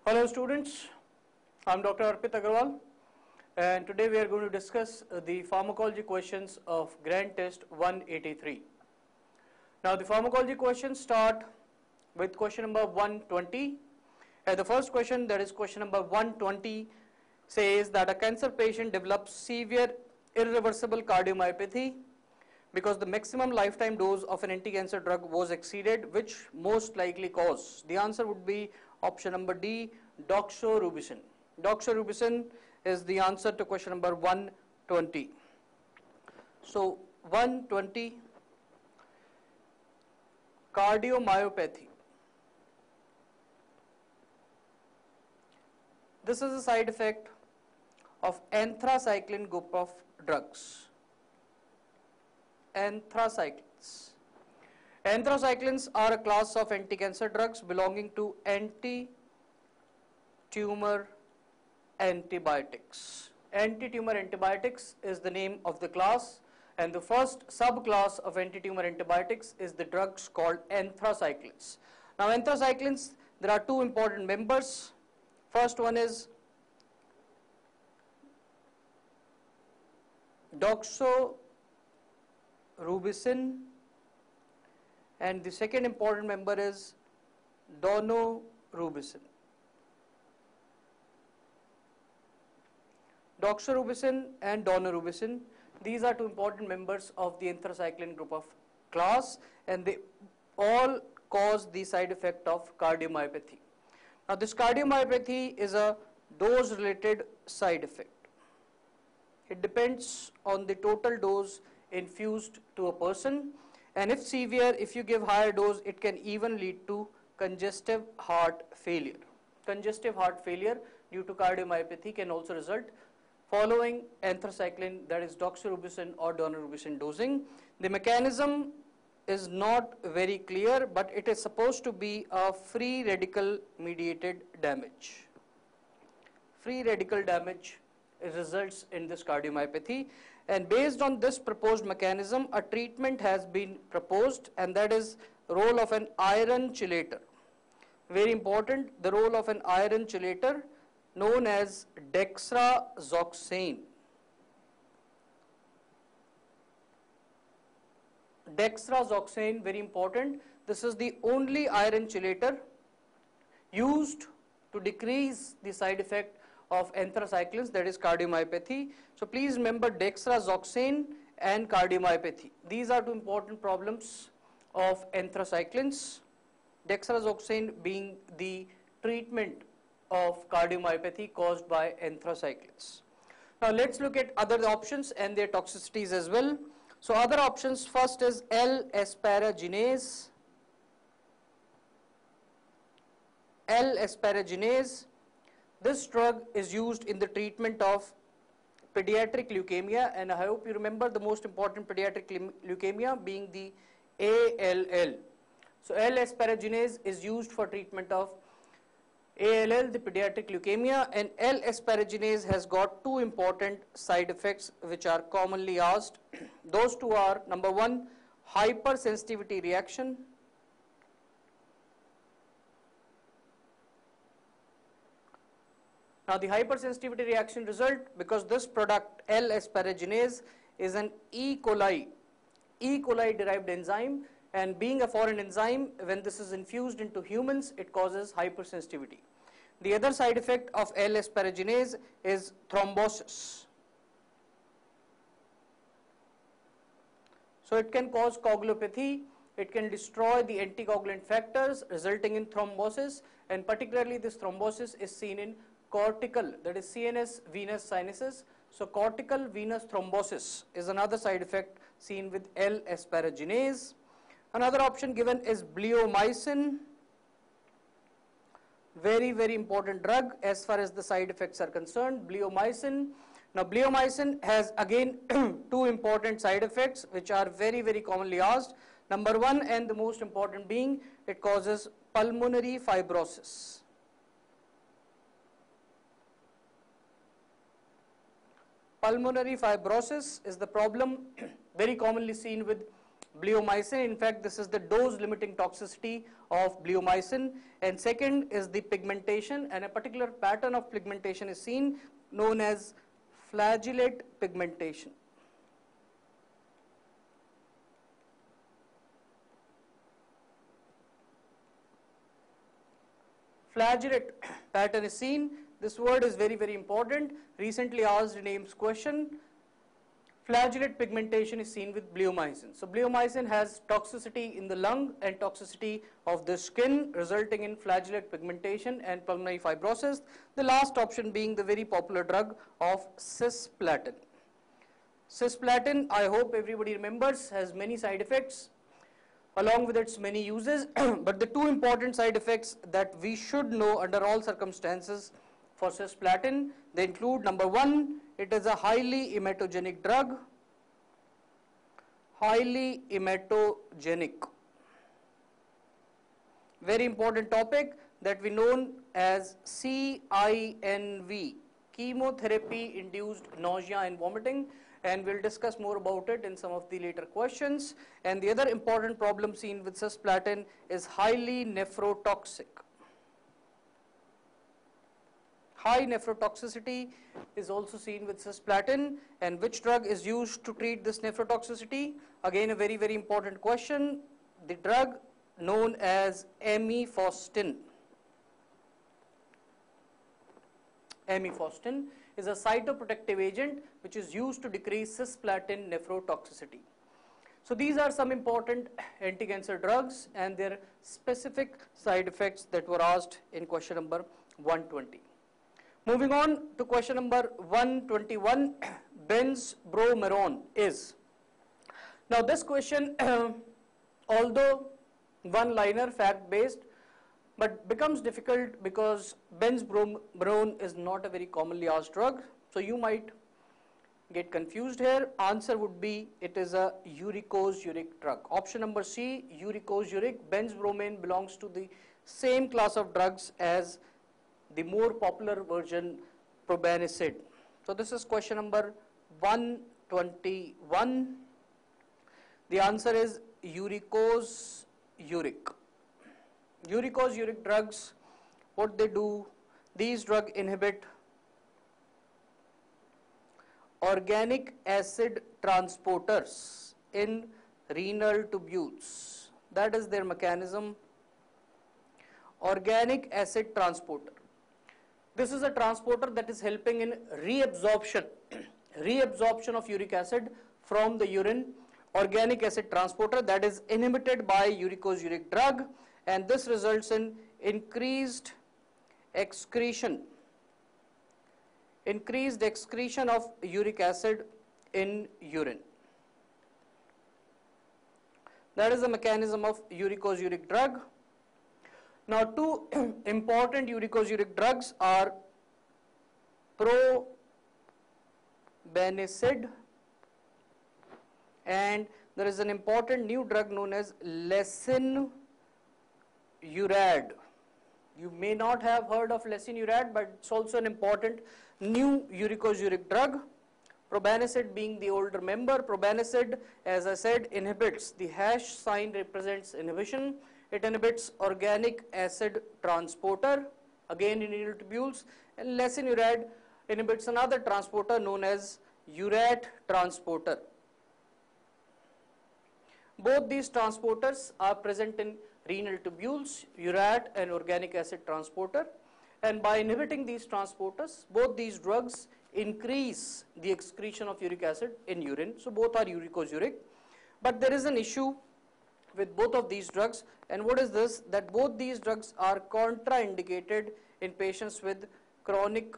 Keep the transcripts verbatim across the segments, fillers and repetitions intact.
Hello students, I am Doctor Arpit Agarwal and today we are going to discuss uh, the pharmacology questions of Grand Test one eighty-three. Now the pharmacology questions start with question number one twenty, and the first question, that is question number one twenty, says that a cancer patient develops severe irreversible cardiomyopathy because the maximum lifetime dose of an anti-cancer drug was exceeded, which most likely cause? The answer would be option number D, doxorubicin. Doxorubicin is the answer to question number one twenty. So one twenty, cardiomyopathy. This is a side effect of anthracycline group of drugs. Anthracyclines. Anthracyclines are a class of anti-cancer drugs belonging to anti-tumor antibiotics. Anti-tumor antibiotics is the name of the class, and the first subclass of anti-tumor antibiotics is the drugs called anthracyclines. Now anthracyclines, there are two important members. First one is doxorubicin, and the second important member is daunorubicin. Doxorubicin and daunorubicin, these are two important members of the anthracycline group of class, and they all cause the side effect of cardiomyopathy. Now this cardiomyopathy is a dose related side effect. It depends on the total dose infused to a person, and if severe, if you give higher dose, it can even lead to congestive heart failure. Congestive heart failure due to cardiomyopathy can also result following anthracycline, that is doxorubicin or daunorubicin dosing. The mechanism is not very clear, but it is supposed to be a free radical mediated damage. Free radical damage results in this cardiomyopathy, and based on this proposed mechanism, a treatment has been proposed, and that is role of an iron chelator. Very important, the role of an iron chelator known as dexrazoxane. Dexrazoxane, very important. This is the only iron chelator used to decrease the side effect of anthracyclines, that is cardiomyopathy. So please remember dexrazoxane and cardiomyopathy. These are two important problems of anthracyclines. Dexrazoxane being the treatment of cardiomyopathy caused by anthracyclines. Now let's look at other options and their toxicities as well. So other options, first is L-asparaginase. L-asparaginase. This drug is used in the treatment of pediatric leukemia, and I hope you remember the most important pediatric leukemia being the A L L. So L-asparaginase is used for treatment of A L L, the pediatric leukemia, and L-asparaginase has got two important side effects which are commonly asked. Those two are, number one, hypersensitivity reaction. Now the hypersensitivity reaction result because this product L-asparaginase is an E. coli, E. coli derived enzyme, and being a foreign enzyme, when this is infused into humans, it causes hypersensitivity. The other side effect of L-asparaginase is thrombosis. So it can cause coagulopathy, it can destroy the anticoagulant factors resulting in thrombosis, and particularly this thrombosis is seen in cortical, that is C N S venous sinuses. So cortical venous thrombosis is another side effect seen with L-asparaginase. Another option given is bleomycin. Very, very important drug as far as the side effects are concerned, bleomycin. Now bleomycin has again two important side effects which are very, very commonly asked. Number one, and the most important being, it causes pulmonary fibrosis. Pulmonary fibrosis is the problem very commonly seen with bleomycin. In fact, this is the dose limiting toxicity of bleomycin. And second is the pigmentation, and a particular pattern of pigmentation is seen known as flagellate pigmentation. Flagellate pattern is seen. This word is very, very important. Recently asked in Ames question. Flagellate pigmentation is seen with bleomycin. So bleomycin has toxicity in the lung and toxicity of the skin, resulting in flagellate pigmentation and pulmonary fibrosis. The last option being the very popular drug of cisplatin. Cisplatin, I hope everybody remembers, has many side effects along with its many uses, but the two important side effects that we should know under all circumstances for cisplatin, they include: number one, it is a highly emetogenic drug, highly emetogenic. Very important topic that we known as C I N V, chemotherapy induced nausea and vomiting, and we'll discuss more about it in some of the later questions. And the other important problem seen with cisplatin is highly nephrotoxic. High nephrotoxicity is also seen with cisplatin. And which drug is used to treat this nephrotoxicity? Again, a very, very important question. The drug known as amifostin. Amifostin is a cytoprotective agent which is used to decrease cisplatin nephrotoxicity. So these are some important anti-cancer drugs and their specific side effects that were asked in question number one twenty. Moving on to question number one twenty-one, benzbromarone is. Now this question, although one-liner, fact-based, but becomes difficult because benzbromarone is not a very commonly asked drug. So you might get confused here. Answer would be it is a uricose uric drug. Option number C, uricose uric. Benzbromane belongs to the same class of drugs as the more popular version, probenecid. So this is question number one twenty-one. The answer is uricose uric. Uricose uric drugs, what they do, these drugs inhibit organic acid transporters in renal tubules. That is their mechanism. Organic acid transporter. This is a transporter that is helping in reabsorption, reabsorption of uric acid from the urine. Organic acid transporter that is inhibited by uricose uric drug, and this results in increased excretion, increased excretion of uric acid in urine. That is the mechanism of uricose uric drug. Now two important uricose uric drugs are probenecid, and there is an important new drug known as lesinurad. You may not have heard of lesinurad, but it's also an important new uricose uric drug. Probenecid being the older member. Probenecid, as I said, inhibits, the hash sign represents inhibition. It inhibits organic acid transporter, again in renal tubules, and lesinurad inhibits another transporter known as urate transporter. Both these transporters are present in renal tubules, urate and organic acid transporter, and by inhibiting these transporters, both these drugs increase the excretion of uric acid in urine. So both are uricose uric, but there is an issue with both of these drugs, and what is this? That both these drugs are contraindicated in patients with chronic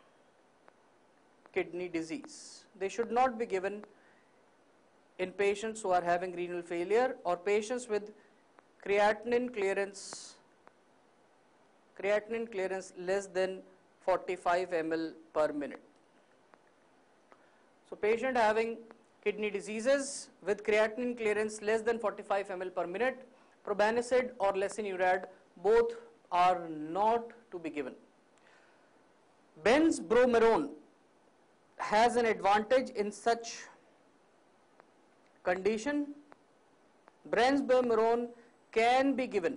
kidney disease. They should not be given in patients who are having renal failure or patients with creatinine clearance, creatinine clearance less than forty-five milliliters per minute. So patient having kidney diseases with creatinine clearance less than forty-five milliliters per minute, probenecid or lesinurad, both are not to be given. Benzbromarone has an advantage in such condition Brensbuterone can be given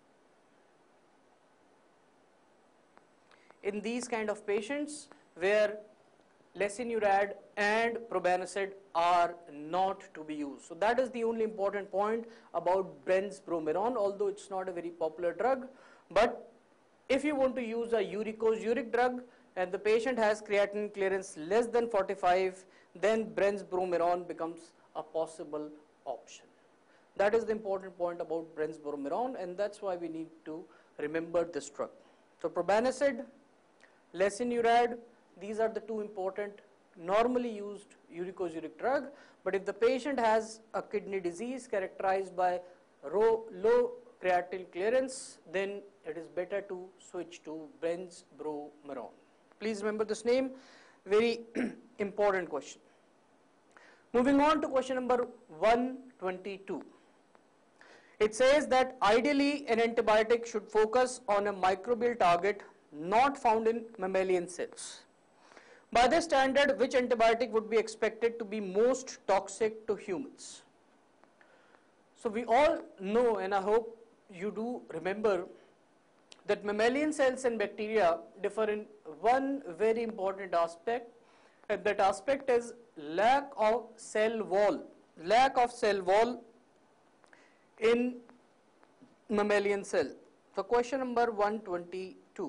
in these kind of patients where lesinurad and probenecid are not to be used. So that is the only important point about brensbuterone, although it's not a very popular drug. But if you want to use a uricosuric drug and the patient has creatinine clearance less than forty-five, then brensbuterone becomes a possible option. That is the important point about brensbuterone, and that's why we need to remember this drug. So probenecid, lesinurad, these are the two important normally used uricosuric drug. But if the patient has a kidney disease characterized by low, low creatinine clearance, then it is better to switch to brensbuterone. Please remember this name, very important question. Moving on to question number one twenty-two. It says that ideally an antibiotic should focus on a microbial target not found in mammalian cells. By this standard, which antibiotic would be expected to be most toxic to humans? So we all know, and I hope you do remember, that mammalian cells and bacteria differ in one very important aspect, and that aspect is lack of cell wall, lack of cell wall in mammalian cell. So question number one twenty-two.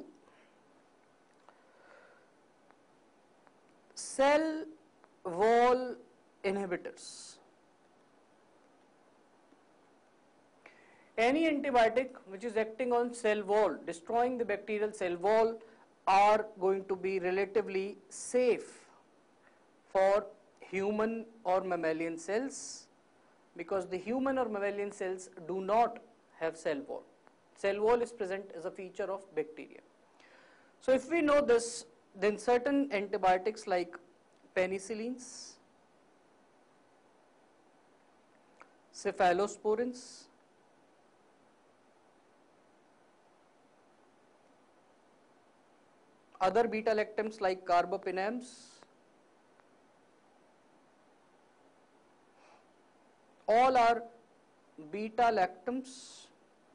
Cell wall inhibitors. Any antibiotic which is acting on cell wall, destroying the bacterial cell wall, are going to be relatively safe for human or mammalian cells, because the human or mammalian cells do not have cell wall. Cell wall is present as a feature of bacteria. So if we know this, then certain antibiotics like penicillins, cephalosporins, other beta-lactams like carbapinams, all are beta-lactams.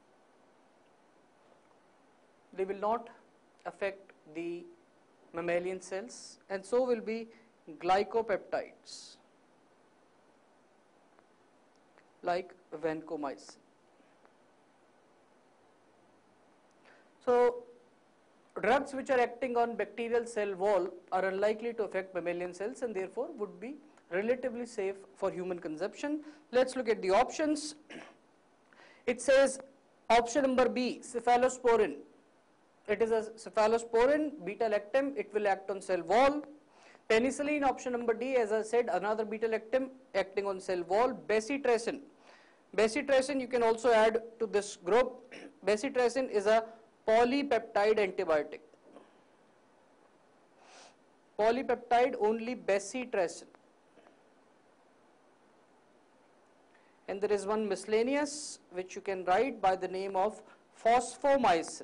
They will not affect the mammalian cells, and so will be glycopeptides like vancomycin. So drugs which are acting on bacterial cell wall are unlikely to affect mammalian cells and therefore would be relatively safe for human consumption. Let's look at the options. It says option number B, cephalosporin. It is a cephalosporin, beta-lactam, it will act on cell wall. Penicillin, option number D, as I said, another beta-lactam acting on cell wall. Bacitracin. Bacitracin you can also add to this group. Bacitracin is a polypeptide antibiotic. Polypeptide only bacitracin. And there is one miscellaneous which you can write by the name of phosphomycin.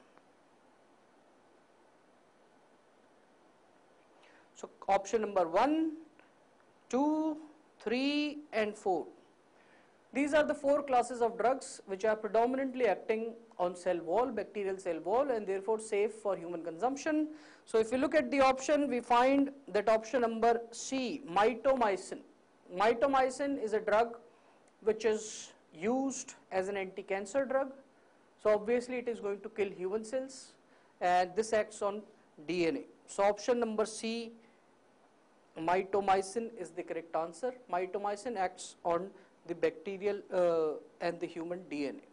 So option number one, two, three and four. These are the four classes of drugs which are predominantly acting on cell wall, bacterial cell wall, and therefore safe for human consumption. So if you look at the option, we find that option number C, mitomycin. Mitomycin is a drug which is used as an anti-cancer drug. So obviously it is going to kill human cells, and this acts on D N A. So option number C, mitomycin, is the correct answer. Mitomycin acts on the bacterial uh, and the human D N A.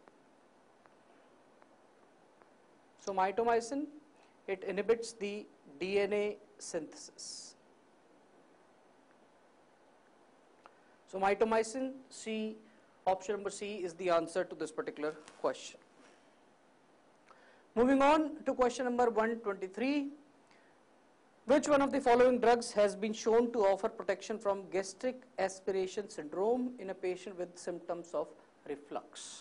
So mitomycin, it inhibits the D N A synthesis. So mitomycin, C, option number C is the answer to this particular question. Moving on to question number one twenty-three. Which one of the following drugs has been shown to offer protection from gastric aspiration syndrome in a patient with symptoms of reflux?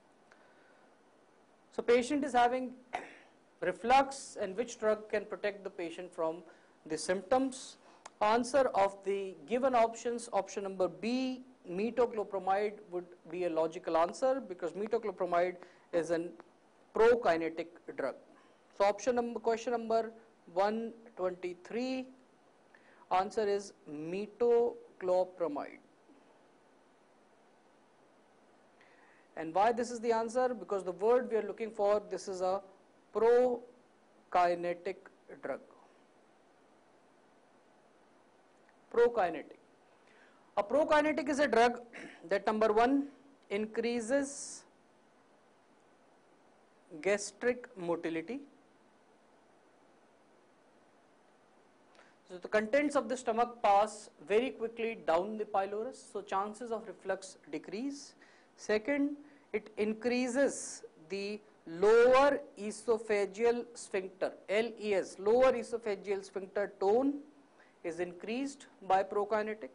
So patient is having reflux, and which drug can protect the patient from the symptoms? Answer of the given options, option number B, metoclopramide would be a logical answer because metoclopramide is an prokinetic drug. So option number, question number one twenty-three, answer is metoclopramide. And why this is the answer? Because the word we are looking for, this is a prokinetic drug. Prokinetic. A prokinetic is a drug that, number one, increases gastric motility. So the contents of the stomach pass very quickly down the pylorus, so chances of reflux decrease. Second, it increases the lower esophageal sphincter, L E S, lower esophageal sphincter tone is increased by prokinetic,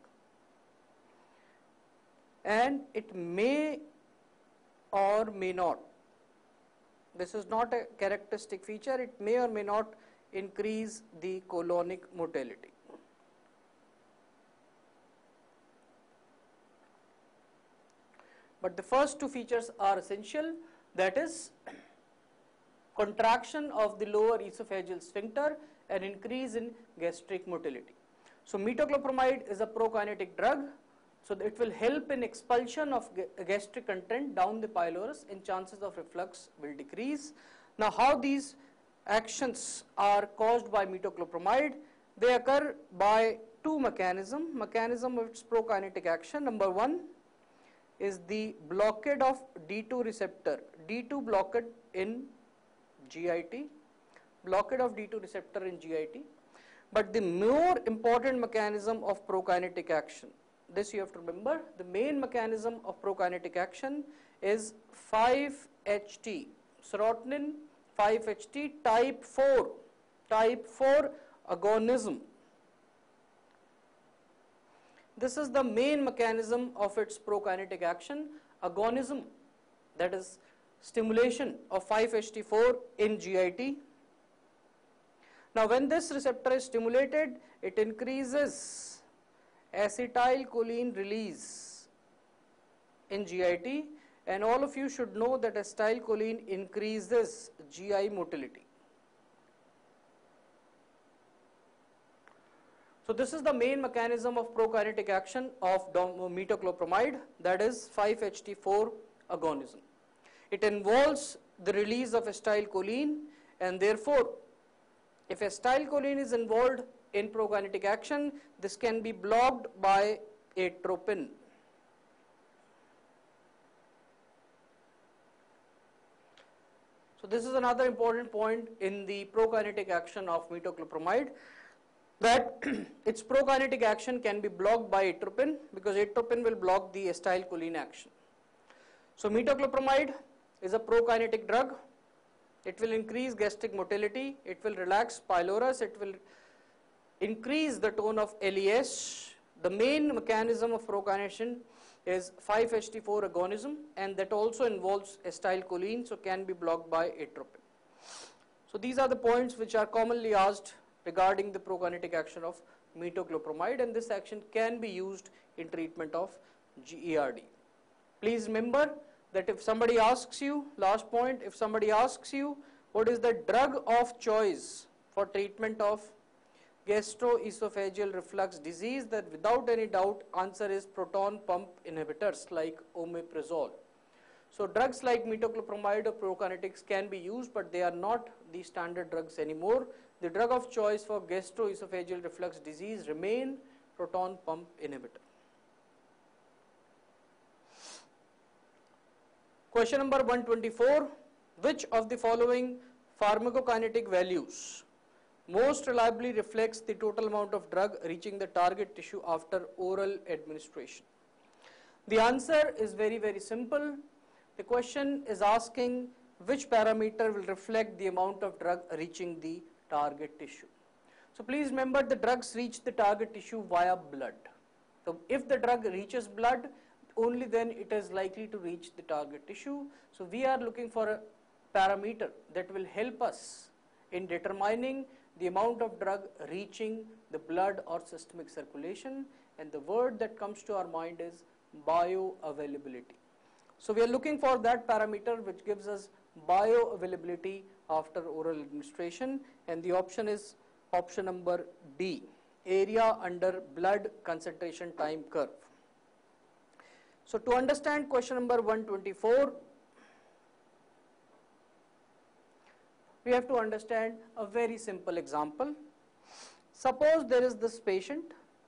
and it may or may not, this is not a characteristic feature, it may or may not increase the colonic motility. But the first two features are essential, that is contraction of the lower esophageal sphincter and increase in gastric motility. So metoclopramide is a prokinetic drug, so it will help in expulsion of gastric content down the pylorus and chances of reflux will decrease. Now how these actions are caused by metoclopramide? They occur by two mechanisms. Mechanism of its prokinetic action, number one is the blockade of D two receptor, D two blockade in G I T, blockade of D two receptor in G I T. But the more important mechanism of prokinetic action, this you have to remember, the main mechanism of prokinetic action is five H T, serotonin five H T type four, type four agonism. This is the main mechanism of its prokinetic action, agonism, that is stimulation of five H T four in G I T. Now when this receptor is stimulated, it increases acetylcholine release in G I T, and all of you should know that acetylcholine increases G I motility. So this is the main mechanism of prokinetic action of metoclopramide, that is five H T four agonism. It involves the release of acetylcholine, and therefore if acetylcholine is involved in prokinetic action, this can be blocked by atropine. So this is another important point in the prokinetic action of metoclopramide, that its prokinetic action can be blocked by atropine, because atropine will block the acetylcholine action. So metoclopramide is a prokinetic drug. It will increase gastric motility, it will relax pylorus, it will increase the tone of L E S. The main mechanism of prokination is five H T four agonism, and that also involves acetylcholine, so can be blocked by atropine. So these are the points which are commonly asked regarding the prokinetic action of metoclopramide, and this action can be used in treatment of G E R D. Please remember that if somebody asks you, last point, if somebody asks you what is the drug of choice for treatment of gastroesophageal reflux disease, that without any doubt answer is proton pump inhibitors like omeprazole. So drugs like metoclopramide or prokinetics can be used, but they are not the standard drugs anymore. The drug of choice for gastroesophageal reflux disease remain proton pump inhibitor. Question number one twenty-four, which of the following pharmacokinetic values most reliably reflects the total amount of drug reaching the target tissue after oral administration? The answer is very, very simple. The question is asking which parameter will reflect the amount of drug reaching the target tissue. So please remember, the drugs reach the target tissue via blood. So if the drug reaches blood, only then it is likely to reach the target tissue. So we are looking for a parameter that will help us in determining the amount of drug reaching the blood or systemic circulation, and the word that comes to our mind is bioavailability. So we are looking for that parameter which gives us bioavailability after oral administration, and the option is option number D, area under blood concentration time curve. So to understand question number one twenty-four, we have to understand a very simple example. Suppose there is this patient,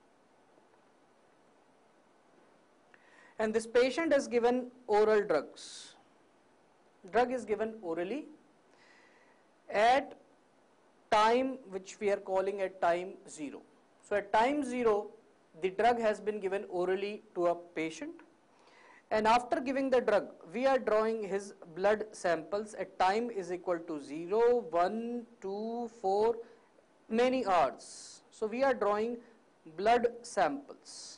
and this patient is given oral drugs. Drug is given orally at time which we are calling at time zero. So at time zero, the drug has been given orally to a patient, and after giving the drug, we are drawing his blood samples at time is equal to zero, one, two, four, many hours. So we are drawing blood samples.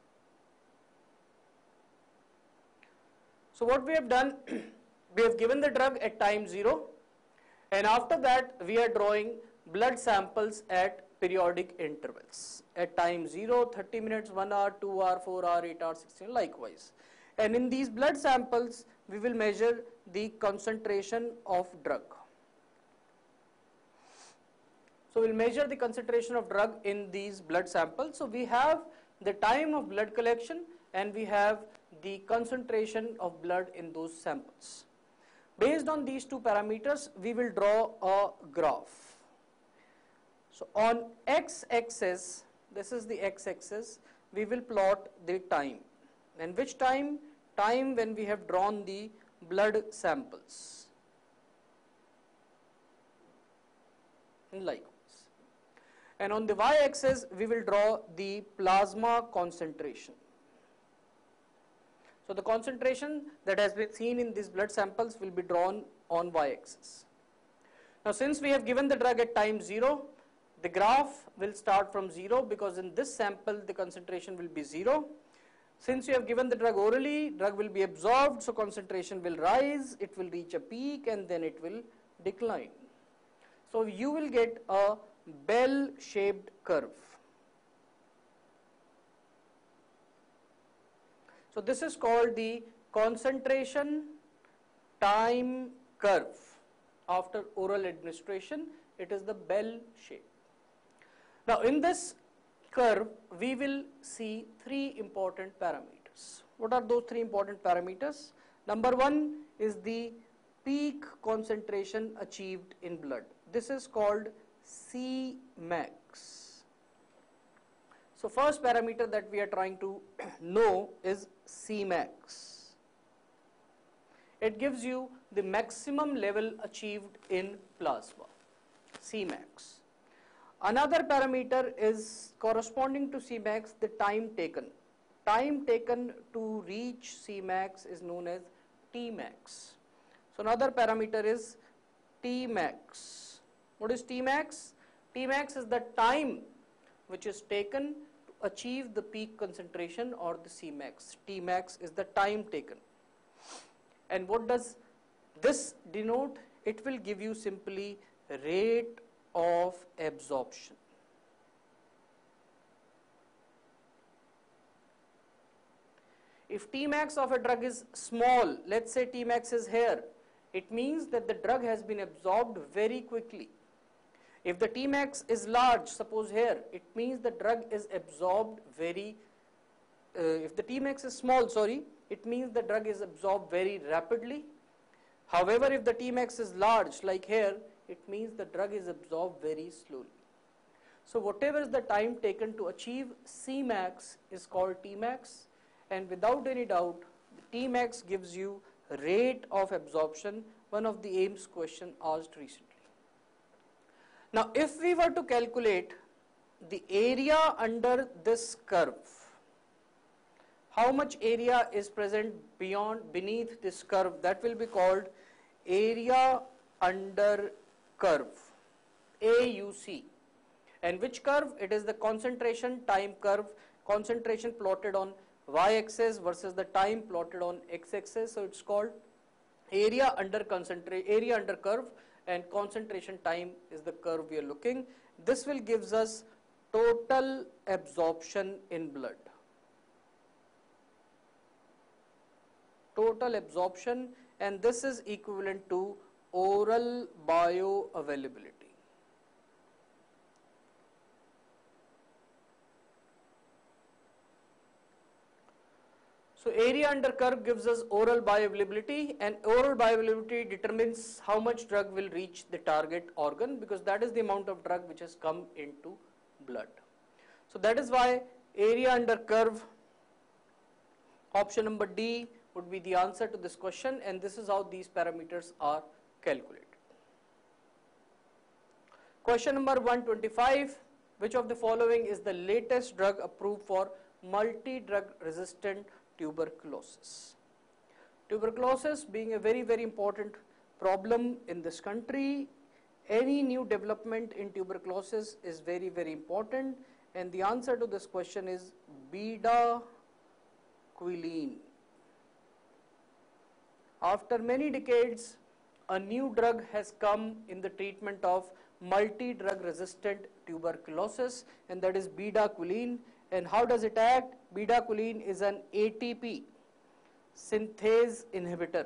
So what we have done, we have given the drug at time zero, and after that we are drawing blood samples at periodic intervals. At time zero, thirty minutes, one hour, two hour, four hour, eight hour, sixteen, likewise. And in these blood samples, we will measure the concentration of drug. So we'll measure the concentration of drug in these blood samples. So we have the time of blood collection and we have the concentration of blood in those samples. Based on these two parameters, we will draw a graph. So on x-axis, this is the x-axis, we will plot the time. And which time? Time when we have drawn the blood samples. And likewise. And on the y-axis, we will draw the plasma concentration. So the concentration that has been seen in these blood samples will be drawn on y-axis. Now since we have given the drug at time zero, the graph will start from zero because in this sample the concentration will be zero. Since you have given the drug orally, drug will be absorbed, so concentration will rise, it will reach a peak and then it will decline. So you will get a bell-shaped curve. So this is called the concentration time curve. After oral administration, it is the bell shape. Now in this curve, we will see three important parameters. What are those three important parameters? Number one is the peak concentration achieved in blood. This is called C max. So first parameter that we are trying to know is C max. It gives you the maximum level achieved in plasma, C max. Another parameter is corresponding to C max, the time taken. Time taken to reach C max is known as T max. So another parameter is T max. What is T max? T max is the time which is taken to achieve the peak concentration or the C max. T max is the time taken. And what does this denote? It will give you simply rate of absorption. If T max of a drug is small, let's say T max is here, it means that the drug has been absorbed very quickly. If the T max is large, suppose here, it means the drug is absorbed very, uh, if the T max is small, sorry, it means the drug is absorbed very rapidly. However, if the T max is large, like here, it means the drug is absorbed very slowly. So whatever is the time taken to achieve C max is called T max, and without any doubt, T max gives you rate of absorption, one of the A I I M S question asked recently. Now if we were to calculate the area under this curve, how much area is present beyond, beneath this curve, that will be called area under curve, A U C. And which curve? It is the concentration time curve, concentration plotted on y-axis versus the time plotted on x-axis. So it's called area under concentrate, area under curve, and concentration time is the curve we are looking. This will gives us total absorption in blood. total absorption, and this is equivalent to oral bioavailability. So area under curve gives us oral bioavailability, and oral bioavailability determines how much drug will reach the target organ, because that is the amount of drug which has come into blood. So that is why area under curve, option number D, would be the answer to this question, and this is how these parameters are calculated. Question number one twenty-five, which of the following is the latest drug approved for multi-drug resistant tuberculosis? Tuberculosis being a very very important problem in this country, any new development in tuberculosis is very very important, and the answer to this question is bedaquiline. After many decades, a new drug has come in the treatment of multi-drug resistant tuberculosis, and that is bedaquiline. And how does it act? Bedaquiline is an A T P synthase inhibitor.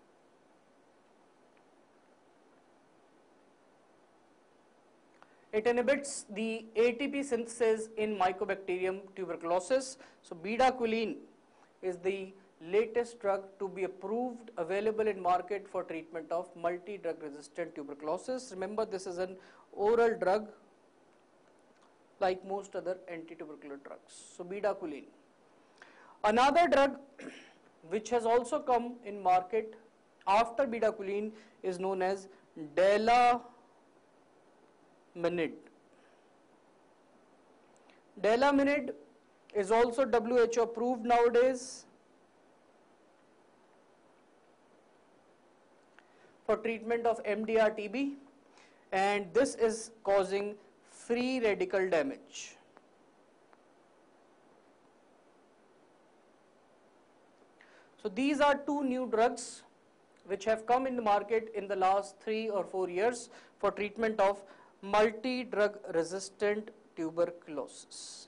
It inhibits the A T P synthesis in Mycobacterium tuberculosis. So bedaquiline is the latest drug to be approved, available in market for treatment of multi-drug resistant tuberculosis. Remember, this is an oral drug like most other anti-tubercular drugs. So bedaquiline. Another drug which has also come in market after bedaquiline is known as delaminid. Delaminid is also W H O approved nowadays for treatment of M D R T B, and this is causing free radical damage. So these are two new drugs which have come in the market in the last three or four years for treatment of multi-drug resistant tuberculosis.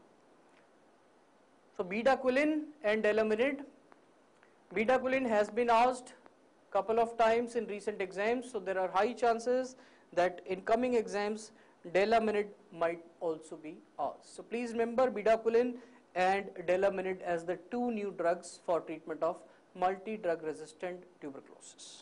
So bedaquiline and delaminid. Bedaquiline has been asked couple of times in recent exams, so there are high chances that in coming exams delaminid might also be asked. So please remember bedaquiline and delaminid as the two new drugs for treatment of multi-drug resistant tuberculosis.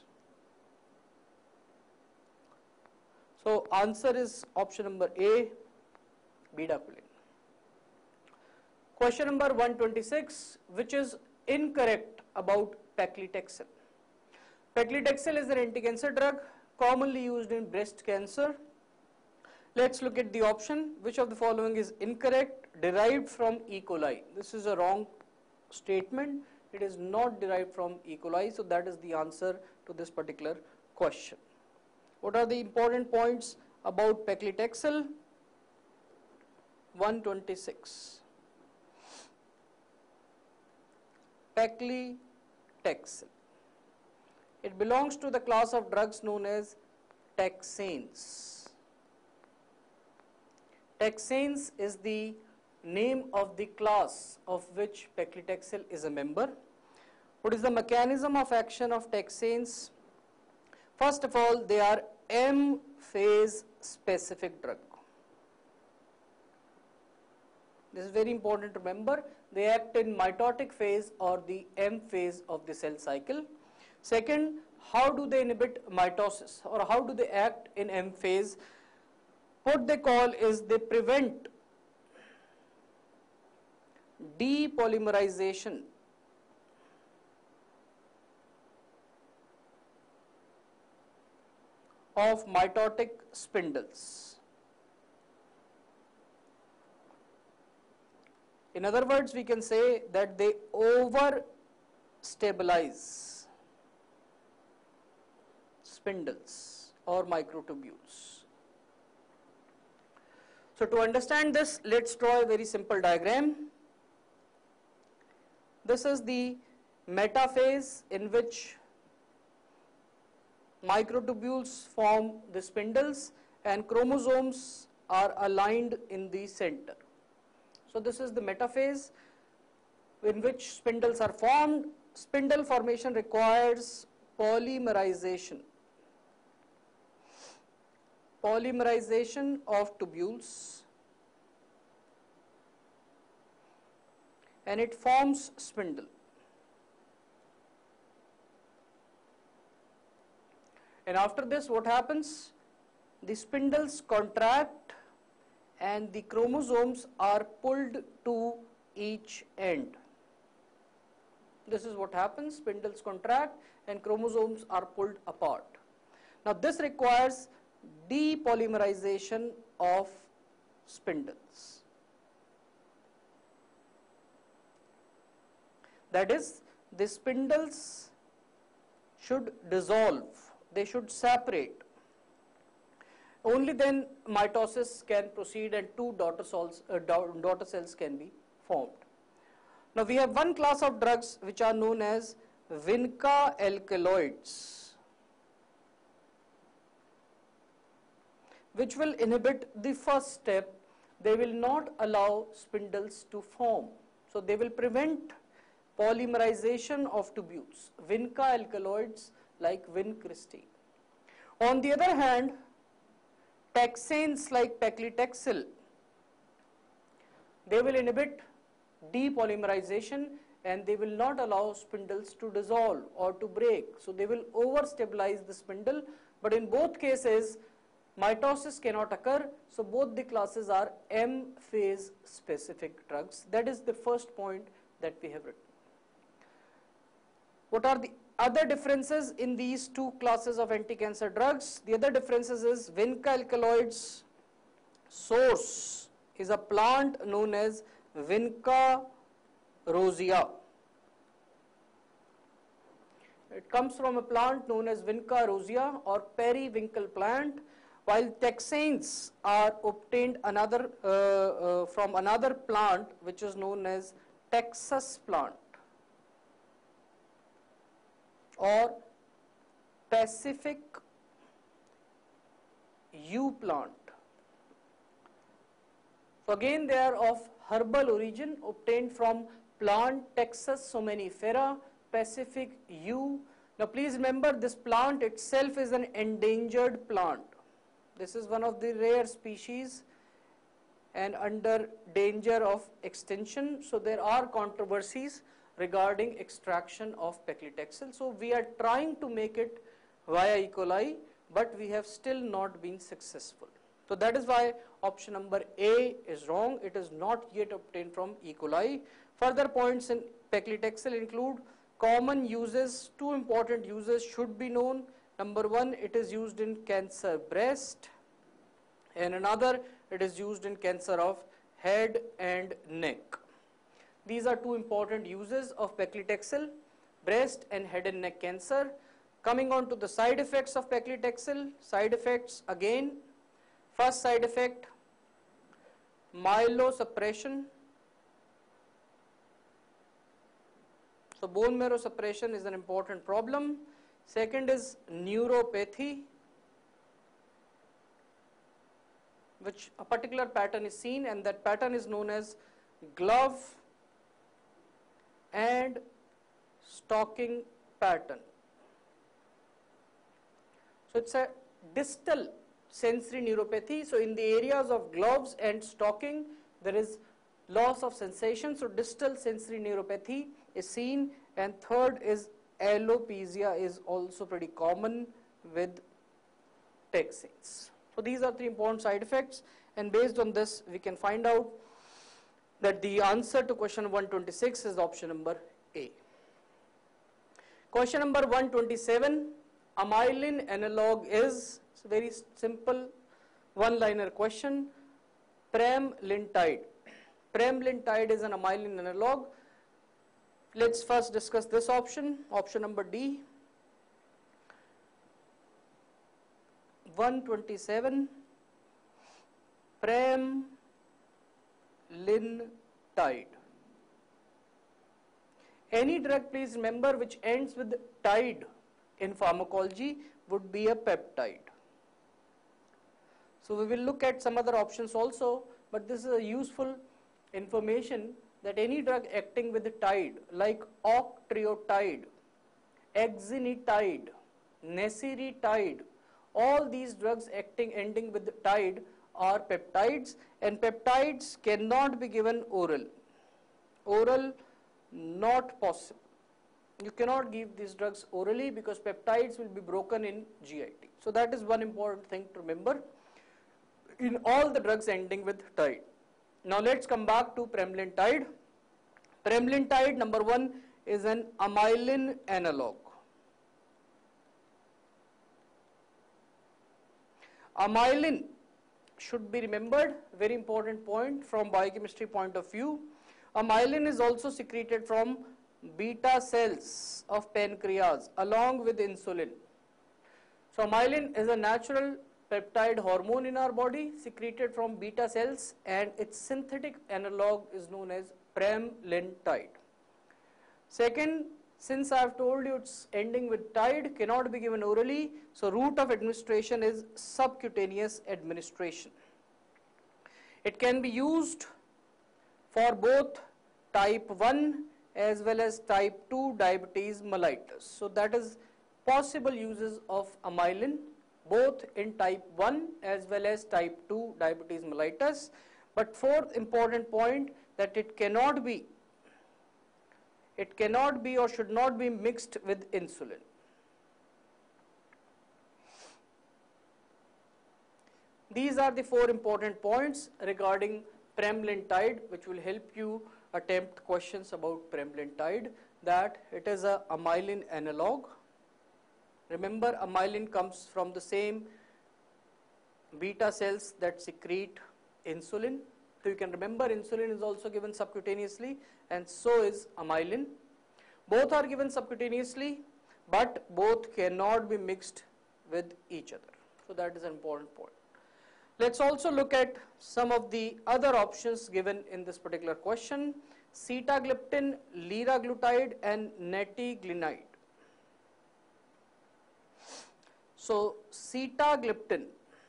So answer is option number A, bedaquiline. Question number one twenty-six, which is incorrect about paclitaxel. Paclitaxel is an anti-cancer drug commonly used in breast cancer. Let's look at the option. Which of the following is incorrect? Derived from E. coli. This is a wrong statement. It is not derived from E. coli, so that is the answer to this particular question. What are the important points about paclitaxel? one twenty-six. Paclitaxel. It belongs to the class of drugs known as taxanes. Taxanes is the name of the class of which paclitaxel is a member. What is the mechanism of action of taxanes? First of all, they are M phase specific drug. This is very important to remember. They act in mitotic phase or the M phase of the cell cycle. Second, how do they inhibit mitosis, or how do they act in M phase? What they call is they prevent depolymerization of mitotic spindles. In other words, we can say that they over stabilize spindles or microtubules. So to understand this, let's draw a very simple diagram. This is the metaphase in which microtubules form the spindles and chromosomes are aligned in the center. So this is the metaphase in which spindles are formed, spindle formation requires polymerization. Polymerization of tubules, and it forms spindle. And after this, what happens? The spindles contract and the chromosomes are pulled to each end. This is what happens. Spindles contract and chromosomes are pulled apart. Now this requires depolymerization of spindles. That is, the spindles should dissolve, they should separate. Only then mitosis can proceed and two daughter cells, uh, daughter cells can be formed. Now we have one class of drugs which are known as vinca alkaloids, which will inhibit the first step. They will not allow spindles to form. So they will prevent polymerization of tubules, vinca alkaloids like vincristine. On the other hand, taxanes like paclitaxel, they will inhibit depolymerization and they will not allow spindles to dissolve or to break. So they will over-stabilize the spindle, but in both cases, mitosis cannot occur. So both the classes are M-phase specific drugs. That is the first point that we have written. What are the other differences in these two classes of anti-cancer drugs? The other differences is vinca alkaloids source is a plant known as Vinca rosea. It comes from a plant known as Vinca rosea or periwinkle plant, while taxanes are obtained another uh, uh, from another plant which is known as Taxus plant or Pacific yew plant. So again, they are of herbal origin, obtained from plant Taxus somenifera, Pacific yew. Now please remember, this plant itself is an endangered plant. This is one of the rare species and under danger of extinction. So there are controversies regarding extraction of paclitaxel. So we are trying to make it via E. coli, but we have still not been successful. So that is why option number A is wrong. It is not yet obtained from E. coli. Further points in paclitaxel include common uses. Two important uses should be known. Number one, it is used in cancer breast, and another, it is used in cancer of head and neck. These are two important uses of paclitaxel, breast and head and neck cancer. Coming on to the side effects of paclitaxel. Side effects again. First side effect, myelosuppression. So bone marrow suppression is an important problem. Second is neuropathy, which a particular pattern is seen, and that pattern is known as glove and stocking pattern. So it's a distal sensory neuropathy. So in the areas of gloves and stocking, there is loss of sensation. So distal sensory neuropathy is seen. And third is alopecia is also pretty common with taxanes. So these are three important side effects, and based on this we can find out that the answer to question one twenty-six is option number A. Question number one twenty-seven, amylin analog is, it's a very simple one-liner question, pramlintide. Pramlintide is an amylin analog. Let's first discuss this option, option number D. one twenty-seven, pramlintide. Any drug, please remember, which ends with tide in pharmacology would be a peptide. So we will look at some other options also, but this is a useful information that any drug acting with the tide like octreotide, exenatide, nesiritide, all these drugs acting ending with the tide are peptides, and peptides cannot be given oral. Oral not possible. You cannot give these drugs orally because peptides will be broken in G I T. So that is one important thing to remember in all the drugs ending with tide. Now let's come back to pramlintide. Pramlintide, number one, is an amylin analog. Amylin should be remembered, very important point from biochemistry point of view. Amylin is also secreted from beta cells of pancreas along with insulin. So amylin is a natural peptide hormone in our body secreted from beta cells, and its synthetic analog is known as pramlintide. Second, since I have told you it's ending with tide, cannot be given orally, so route of administration is subcutaneous administration. It can be used for both type one as well as type two diabetes mellitus. So that is possible uses of amylin both in type one as well as type two diabetes mellitus. But fourth important point, that it cannot be it cannot be or should not be mixed with insulin. These are the four important points regarding pramlintide, which will help you attempt questions about pramlintide. That it is a amylin analog. Remember, amylin comes from the same beta cells that secrete insulin. So you can remember insulin is also given subcutaneously, and so is amylin. Both are given subcutaneously, but both cannot be mixed with each other. So that is an important point. Let's also look at some of the other options given in this particular question: sitagliptin, liraglutide, and netiglinide. So sitagliptin.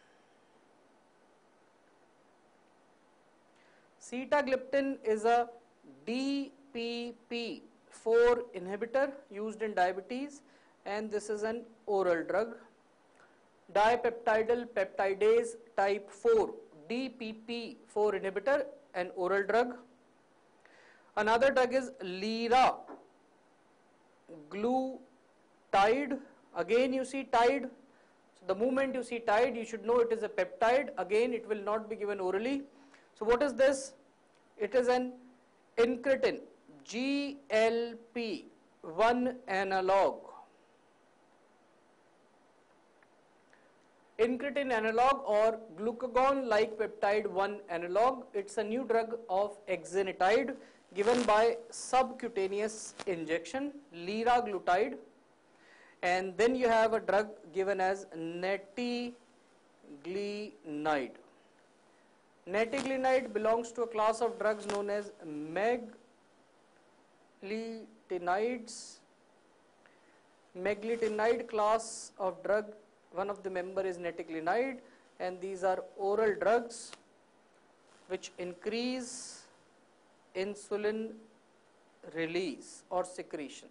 Sitagliptin is a D P P four inhibitor used in diabetes, and this is an oral drug. Dipeptidyl peptidase type four, D P P four inhibitor, an oral drug. Another drug is liraglutide. Again you see tide. So the moment you see tide, you should know it is a peptide. Again, it will not be given orally. So what is this? It is an incretin G L P one analog. Incretin analog or glucagon-like peptide one analog. It's a new drug of exenatide given by subcutaneous injection, liraglutide. And then you have a drug given as netiglinide. Netiglinide belongs to a class of drugs known as meglitinides. Meglitinide class of drug, one of the member is netiglinide, and these are oral drugs which increase insulin release or secretion,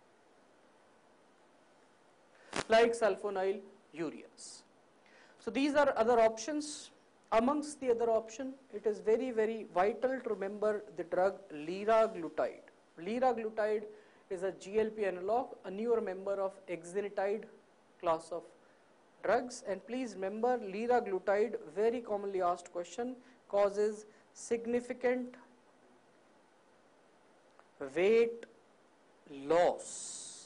like sulfonylureas. So these are other options. Amongst the other option, it is very very vital to remember the drug liraglutide. Liraglutide is a G L P analog, a newer member of exenatide class of drugs. And please remember, liraglutide, very commonly asked question, causes significant weight loss.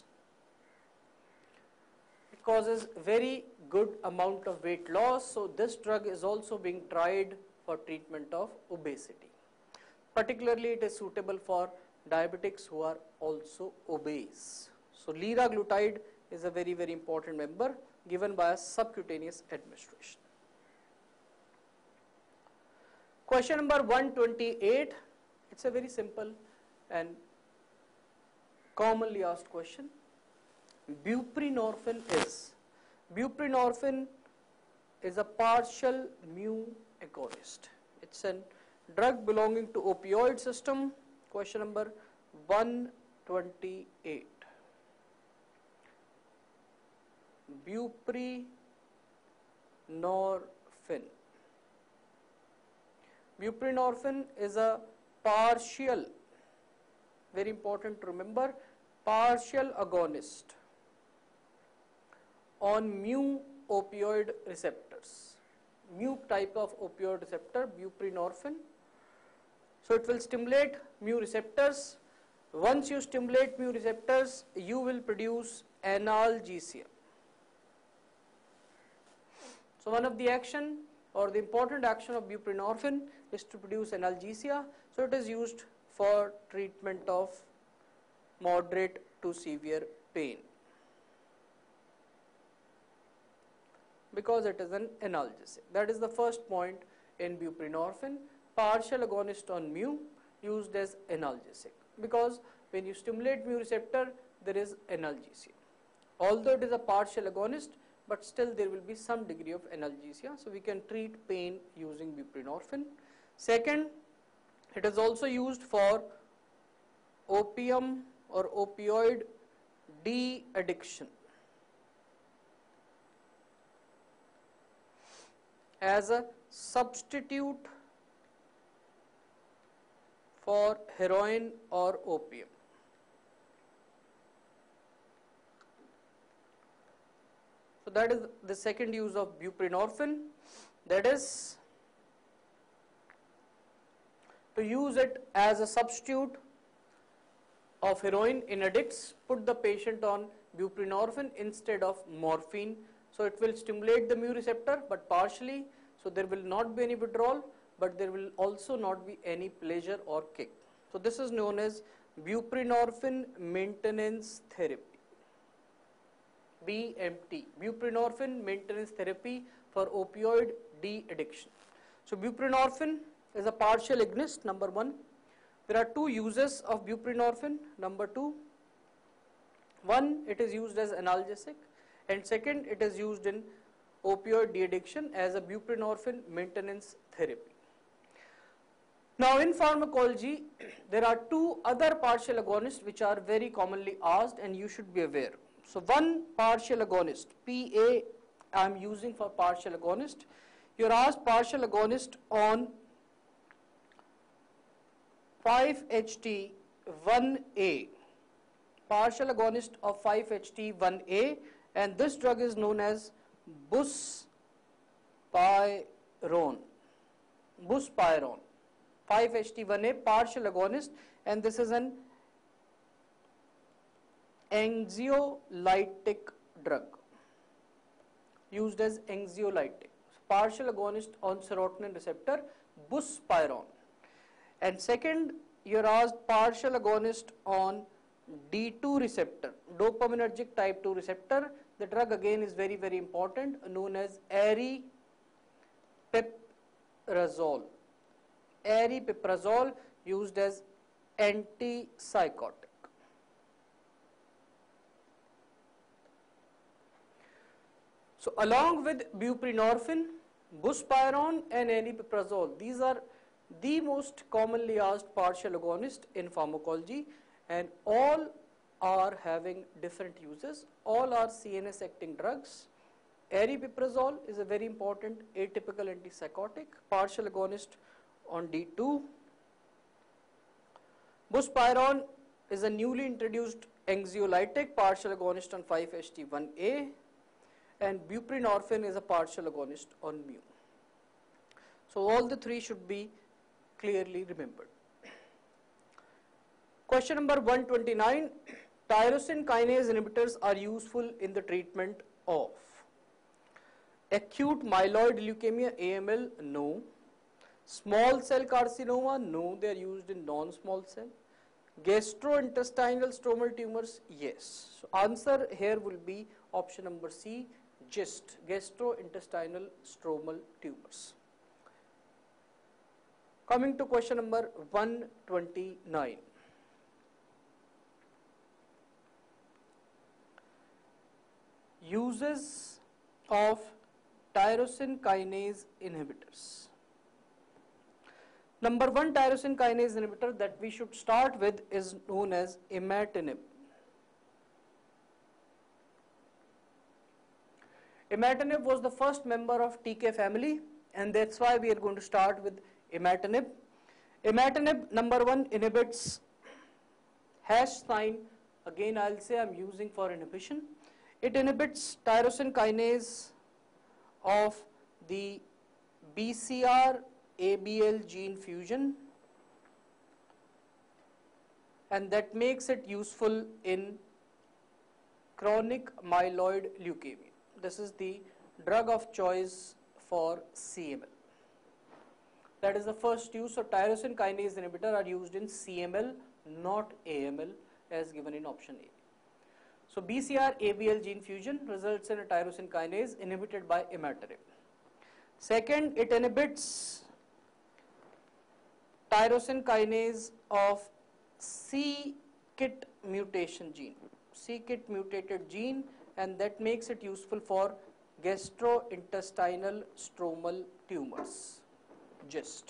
It causes very good amount of weight loss. So this drug is also being tried for treatment of obesity. Particularly it is suitable for diabetics who are also obese. So liraglutide is a very very important member given by a subcutaneous administration. Question number one twenty-eight. It's a very simple and commonly asked question. Buprenorphine is. Buprenorphine is a partial mu agonist. It's a drug belonging to opioid system. Question number one twenty-eight. Buprenorphine. Buprenorphine is a partial, very important to remember, partial agonist on mu opioid receptors. Mu type of opioid receptor, buprenorphine. So it will stimulate mu receptors. Once you stimulate mu receptors, you will produce analgesia. So one of the action or the important action of buprenorphine is to produce analgesia. So it is used for treatment of moderate to severe pain, because it is an analgesic. That is the first point in buprenorphine, partial agonist on mu used as analgesic, because when you stimulate mu receptor, there is analgesia. Although it is a partial agonist, but still there will be some degree of analgesia, so we can treat pain using buprenorphine. Second, it is also used for opium or opioid de-addiction as a substitute for heroin or opium. So that is the second use of buprenorphine, that is to use it as a substitute of heroin in addicts. Put the patient on buprenorphine instead of morphine. So it will stimulate the mu receptor but partially, so there will not be any withdrawal, but there will also not be any pleasure or kick. So this is known as buprenorphine maintenance therapy. B M T, buprenorphine maintenance therapy for opioid de-addiction. So buprenorphine is a partial agonist, number one. There are two uses of buprenorphine, number two. One, it is used as analgesic, and second, it is used in opioid de-addiction as a buprenorphine maintenance therapy. Now in pharmacology, there are two other partial agonists which are very commonly asked and you should be aware. So one partial agonist, P A, I am using for partial agonist. You are asked partial agonist on five H T one A, partial agonist of five H T one A, and this drug is known as buspirone. Buspirone, five H T one A partial agonist, and this is an anxiolytic drug used as anxiolytic. Partial agonist on serotonin receptor, buspirone. And second, you are asked partial agonist on D two receptor, dopaminergic type two receptor. The drug again is very very important, known as aripiprazole. Aripiprazole used as antipsychotic. So along with buprenorphine, buspirone and aripiprazole, these are the most commonly asked partial agonists in pharmacology, and all are having different uses. All are C N S acting drugs. Aripiprazole is a very important atypical antipsychotic, partial agonist on D two. Buspirone is a newly introduced anxiolytic, partial agonist on five H T one A, and buprenorphine is a partial agonist on mu. So all the three should be clearly remembered. Question number one twenty-nine, tyrosine kinase inhibitors are useful in the treatment of acute myeloid leukemia, A M L, no. Small cell carcinoma, no, they are used in non-small cell. Gastrointestinal stromal tumors, yes. So answer here will be option number C, GIST, gastrointestinal stromal tumors. Coming to question number one twenty-nine. Uses of tyrosine kinase inhibitors. Number one tyrosine kinase inhibitor that we should start with is known as imatinib. Imatinib was the first member of T K family, and that's why we are going to start with imatinib. Imatinib, number one, inhibits hash sign. Again, I'll say I'm using for inhibition. It inhibits tyrosine kinase of the B C R A B L gene fusion, and that makes it useful in chronic myeloid leukemia. This is the drug of choice for C M L. That is the first use. So tyrosine kinase inhibitor are used in C M L, not A M L, as given in option A. So B C R A B L gene fusion results in a tyrosine kinase inhibited by imatinib. Second, it inhibits tyrosine kinase of c-Kit mutation gene, c-Kit mutated gene, and that makes it useful for gastrointestinal stromal tumors, GIST.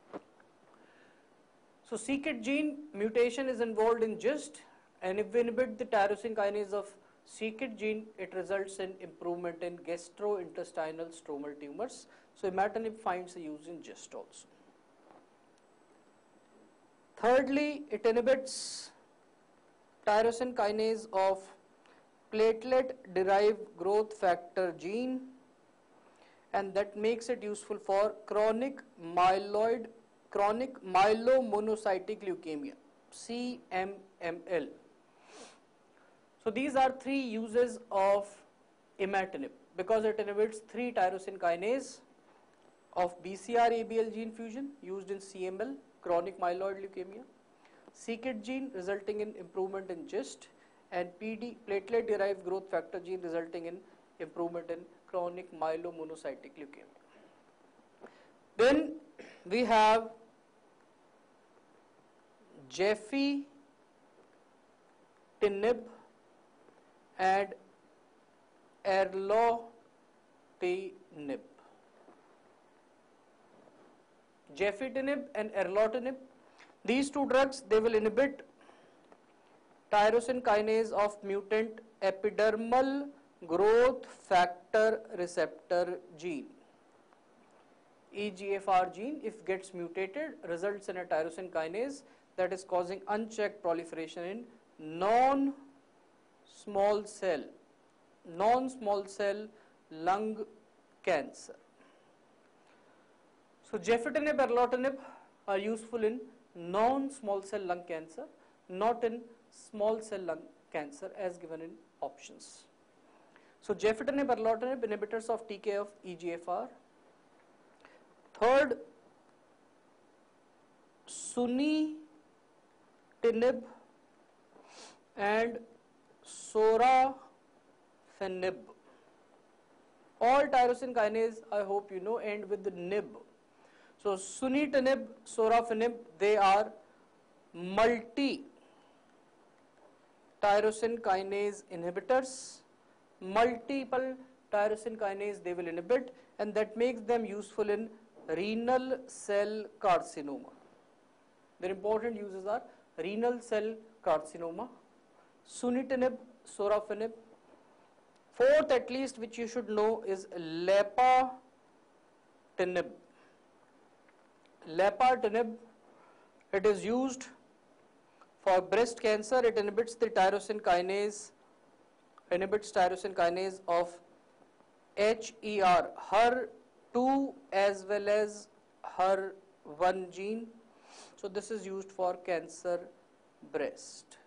So c-Kit gene mutation is involved in GIST, and if we inhibit the tyrosine kinase of c-Kit gene, it results in improvement in gastrointestinal stromal tumors. So imatinib finds a use in GIST also. Thirdly, it inhibits tyrosine kinase of platelet-derived growth factor gene, and that makes it useful for chronic myeloid, chronic myelomonocytic leukemia, C M M L. So these are three uses of imatinib because it inhibits three tyrosine kinase of B C R A B L gene fusion used in C M L, chronic myeloid leukemia, c-Kit gene resulting in improvement in GIST, and P D, platelet derived growth factor gene, resulting in improvement in chronic myelomonocytic leukemia. Then we have gefitinib and erlotinib. Gefitinib and erlotinib, these two drugs, they will inhibit tyrosine kinase of mutant epidermal growth factor receptor gene. E G F R gene, if gets mutated, results in a tyrosine kinase that is causing unchecked proliferation in non-small cell, non-small cell lung cancer. So gefitinib, erlotinib are useful in non-small cell lung cancer, not in small cell lung cancer as given in options. So gefitinib, erlotinib, inhibitors of T K of E G F R. Third, sunitinib and sorafenib. All tyrosine kinase, I hope you know, end with the nib. So sunitinib, sorafenib, they are multi tyrosine kinase inhibitors. Multiple tyrosine kinase they will inhibit, and that makes them useful in renal cell carcinoma. Their important uses are renal cell carcinoma, sunitinib, sorafenib. Fourth, at least, which you should know, is lapatinib. Lapatinib, it is used for breast cancer. It inhibits the tyrosine kinase, inhibits tyrosine kinase of H E R, H E R two as well as H E R one gene. So this is used for cancer breast.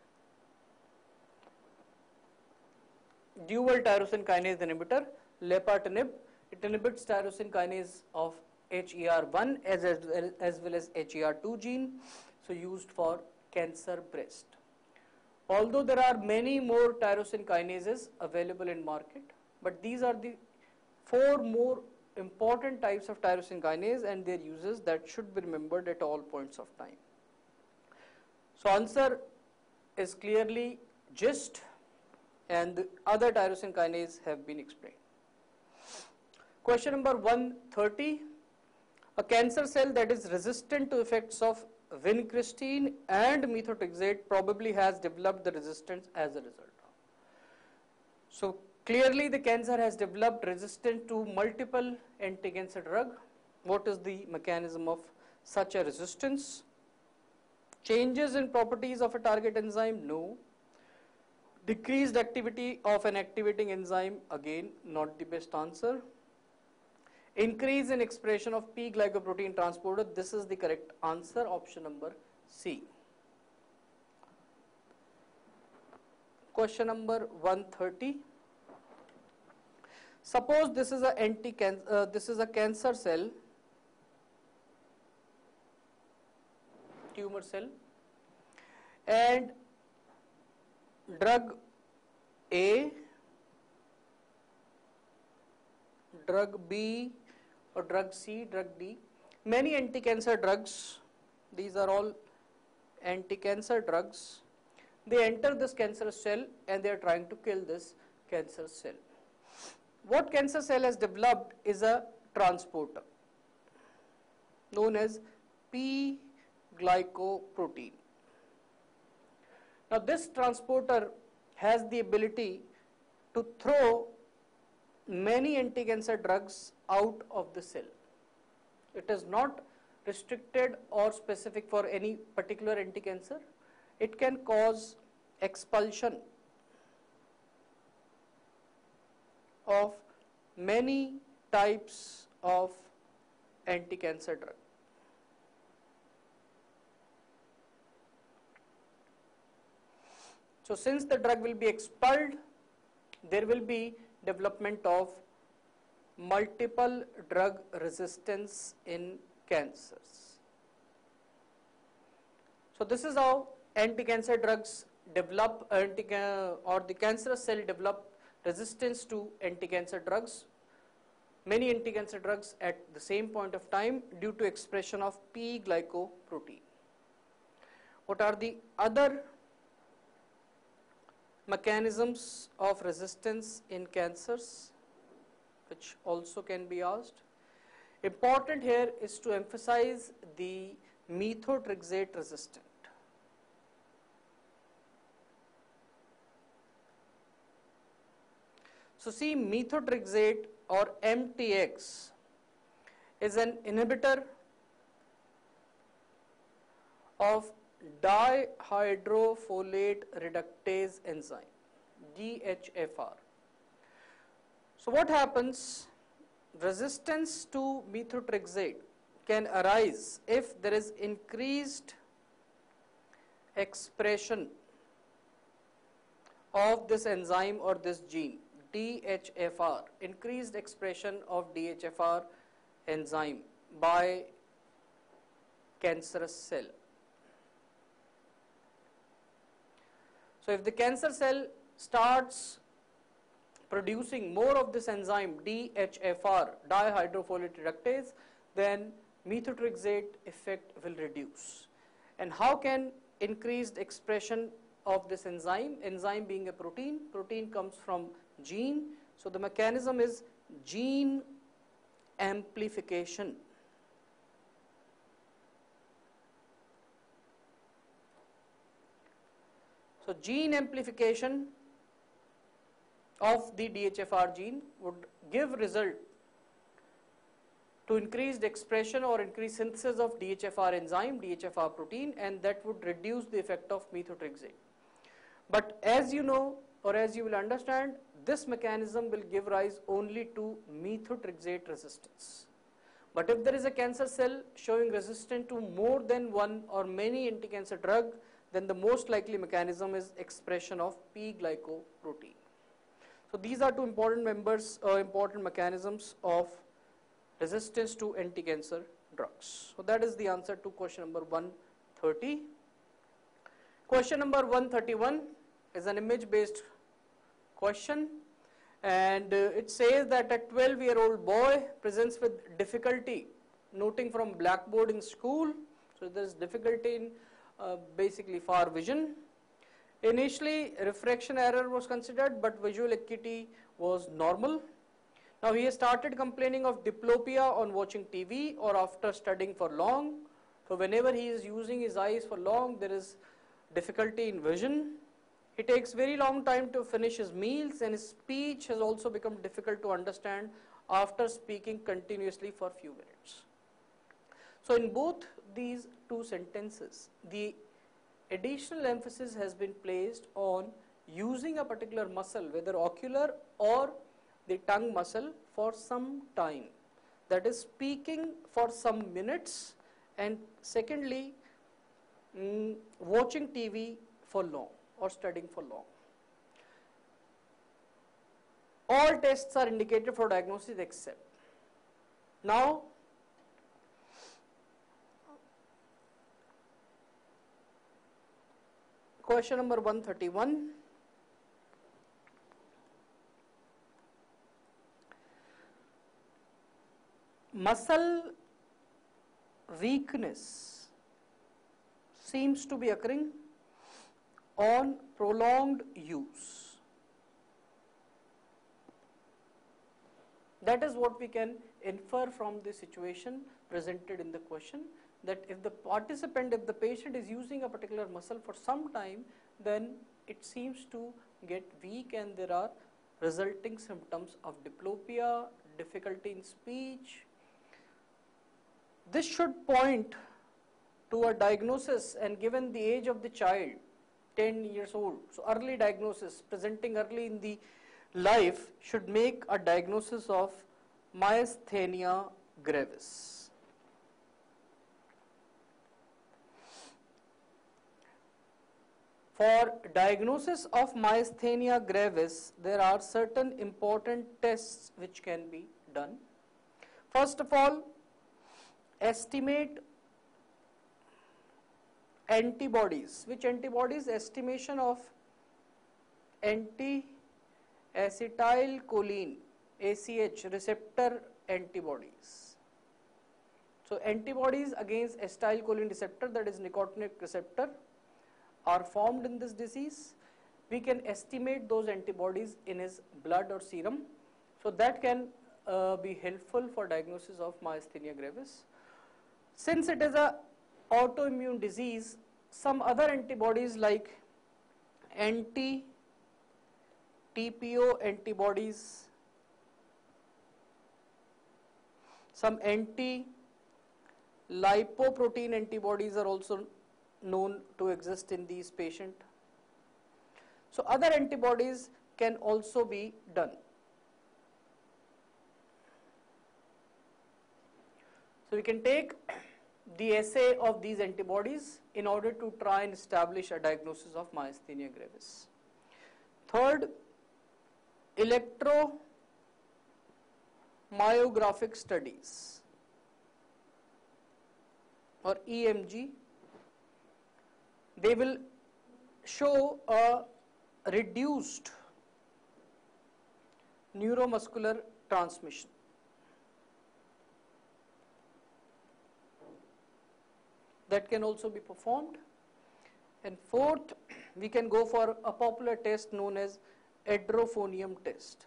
Dual tyrosine kinase inhibitor, lapatinib, it inhibits tyrosine kinase of H E R one as, as, well, as well as H E R two gene, so used for cancer breast. Although there are many more tyrosine kinases available in market, but these are the four more important types of tyrosine kinase and their uses that should be remembered at all points of time. So answer is clearly GIST, and the other tyrosine kinase have been explained. Question number one thirty. A cancer cell that is resistant to effects of vincristine and methotrexate probably has developed the resistance as a result. So clearly the cancer has developed resistance to multiple anti-cancer drug. What is the mechanism of such a resistance? Changes in properties of a target enzyme? No. Decreased activity of an activating enzyme? Again, not the best answer. Increase in expression of P glycoprotein transporter? This is the correct answer, option number C. Question number one thirty. Suppose this is a anti uh, this is a cancer cell, tumor cell, and drug A, drug B, or drug C, drug D. Many anti-cancer drugs, these are all anti-cancer drugs, they enter this cancer cell and they are trying to kill this cancer cell. What cancer cell has developed is a transporter known as P glycoprotein. Now this transporter has the ability to throw many anti-cancer drugs out of the cell. It is not restricted or specific for any particular anti-cancer. It can cause expulsion of many types of anti-cancer drug. So since the drug will be expelled, there will be development of multiple drug resistance in cancers. So this is how anti-cancer drugs develop, anti or the cancerous cell develop resistance to anti-cancer drugs, many anti-cancer drugs at the same point of time due to expression of P glycoprotein. What are the other mechanisms of resistance in cancers, which also can be asked? Important here is to emphasize the methotrexate resistant. So see, methotrexate or M T X is an inhibitor of dihydrofolate reductase enzyme, D H F R. So what happens? Resistance to methotrexate can arise if there is increased expression of this enzyme or this gene, D H F R, increased expression of D H F R enzyme by cancerous cell. So if the cancer cell starts producing more of this enzyme D H F R, dihydrofolate reductase, then methotrexate effect will reduce. And how can increased expression of this enzyme, enzyme being a protein, protein comes from gene, so the mechanism is gene amplification. So gene amplification of the D H F R gene would give result to increased expression or increased synthesis of D H F R enzyme, D H F R protein, and that would reduce the effect of methotrexate. But as you know, or as you will understand, this mechanism will give rise only to methotrexate resistance. But if there is a cancer cell showing resistance to more than one or many anti-cancer drug, then the most likely mechanism is expression of P glycoprotein. So these are two important members, uh, important mechanisms of resistance to anti-cancer drugs. So that is the answer to question number one thirty. Question number one thirty-one is an image-based question, and uh, it says that a twelve year old boy presents with difficulty noting from blackboard in school. So there is difficulty in uh, basically far vision. Initially refraction error was considered, but visual acuity was normal. Now he has started complaining of diplopia on watching T V or after studying for long. So whenever he is using his eyes for long, there is difficulty in vision. He takes very long time to finish his meals, and his speech has also become difficult to understand after speaking continuously for few minutes. So in both these two sentences, the additional emphasis has been placed on using a particular muscle, whether ocular or the tongue muscle, for some time. That is, speaking for some minutes, and secondly, mm, watching T V for long or studying for long. All tests are indicated for diagnosis except. Now, question number one thirty-one. Muscle weakness seems to be occurring on prolonged use. That is what we can infer from the situation presented in the question, that if the participant, if the patient is using a particular muscle for some time, then it seems to get weak and there are resulting symptoms of diplopia, difficulty in speech. This should point to a diagnosis, and given the age of the child, ten years old, so early diagnosis, presenting early in the life, should make a diagnosis of myasthenia gravis. For diagnosis of myasthenia gravis, there are certain important tests which can be done. First of all, estimate antibodies. Which antibodies? Estimation of anti-acetylcholine, A C H receptor antibodies. So antibodies against acetylcholine receptor, that is nicotinic receptor, are formed in this disease. We can estimate those antibodies in his blood or serum. So that can uh, be helpful for diagnosis of myasthenia gravis. Since it is a autoimmune disease, some other antibodies like anti T P O antibodies, some anti-lipoprotein antibodies are also known to exist in these patients. So other antibodies can also be done. So we can take the assay of these antibodies in order to try and establish a diagnosis of myasthenia gravis. Third, electromyographic studies or E M G. They will show a reduced neuromuscular transmission. That can also be performed. And fourth, we can go for a popular test known as edrophonium test.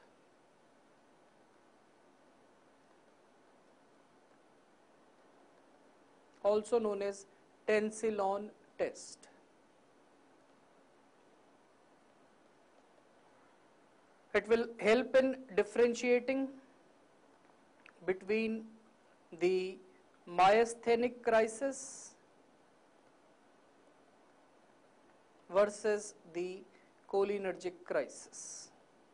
Also known as tensilon test. It will help in differentiating between the myasthenic crisis versus the cholinergic crisis.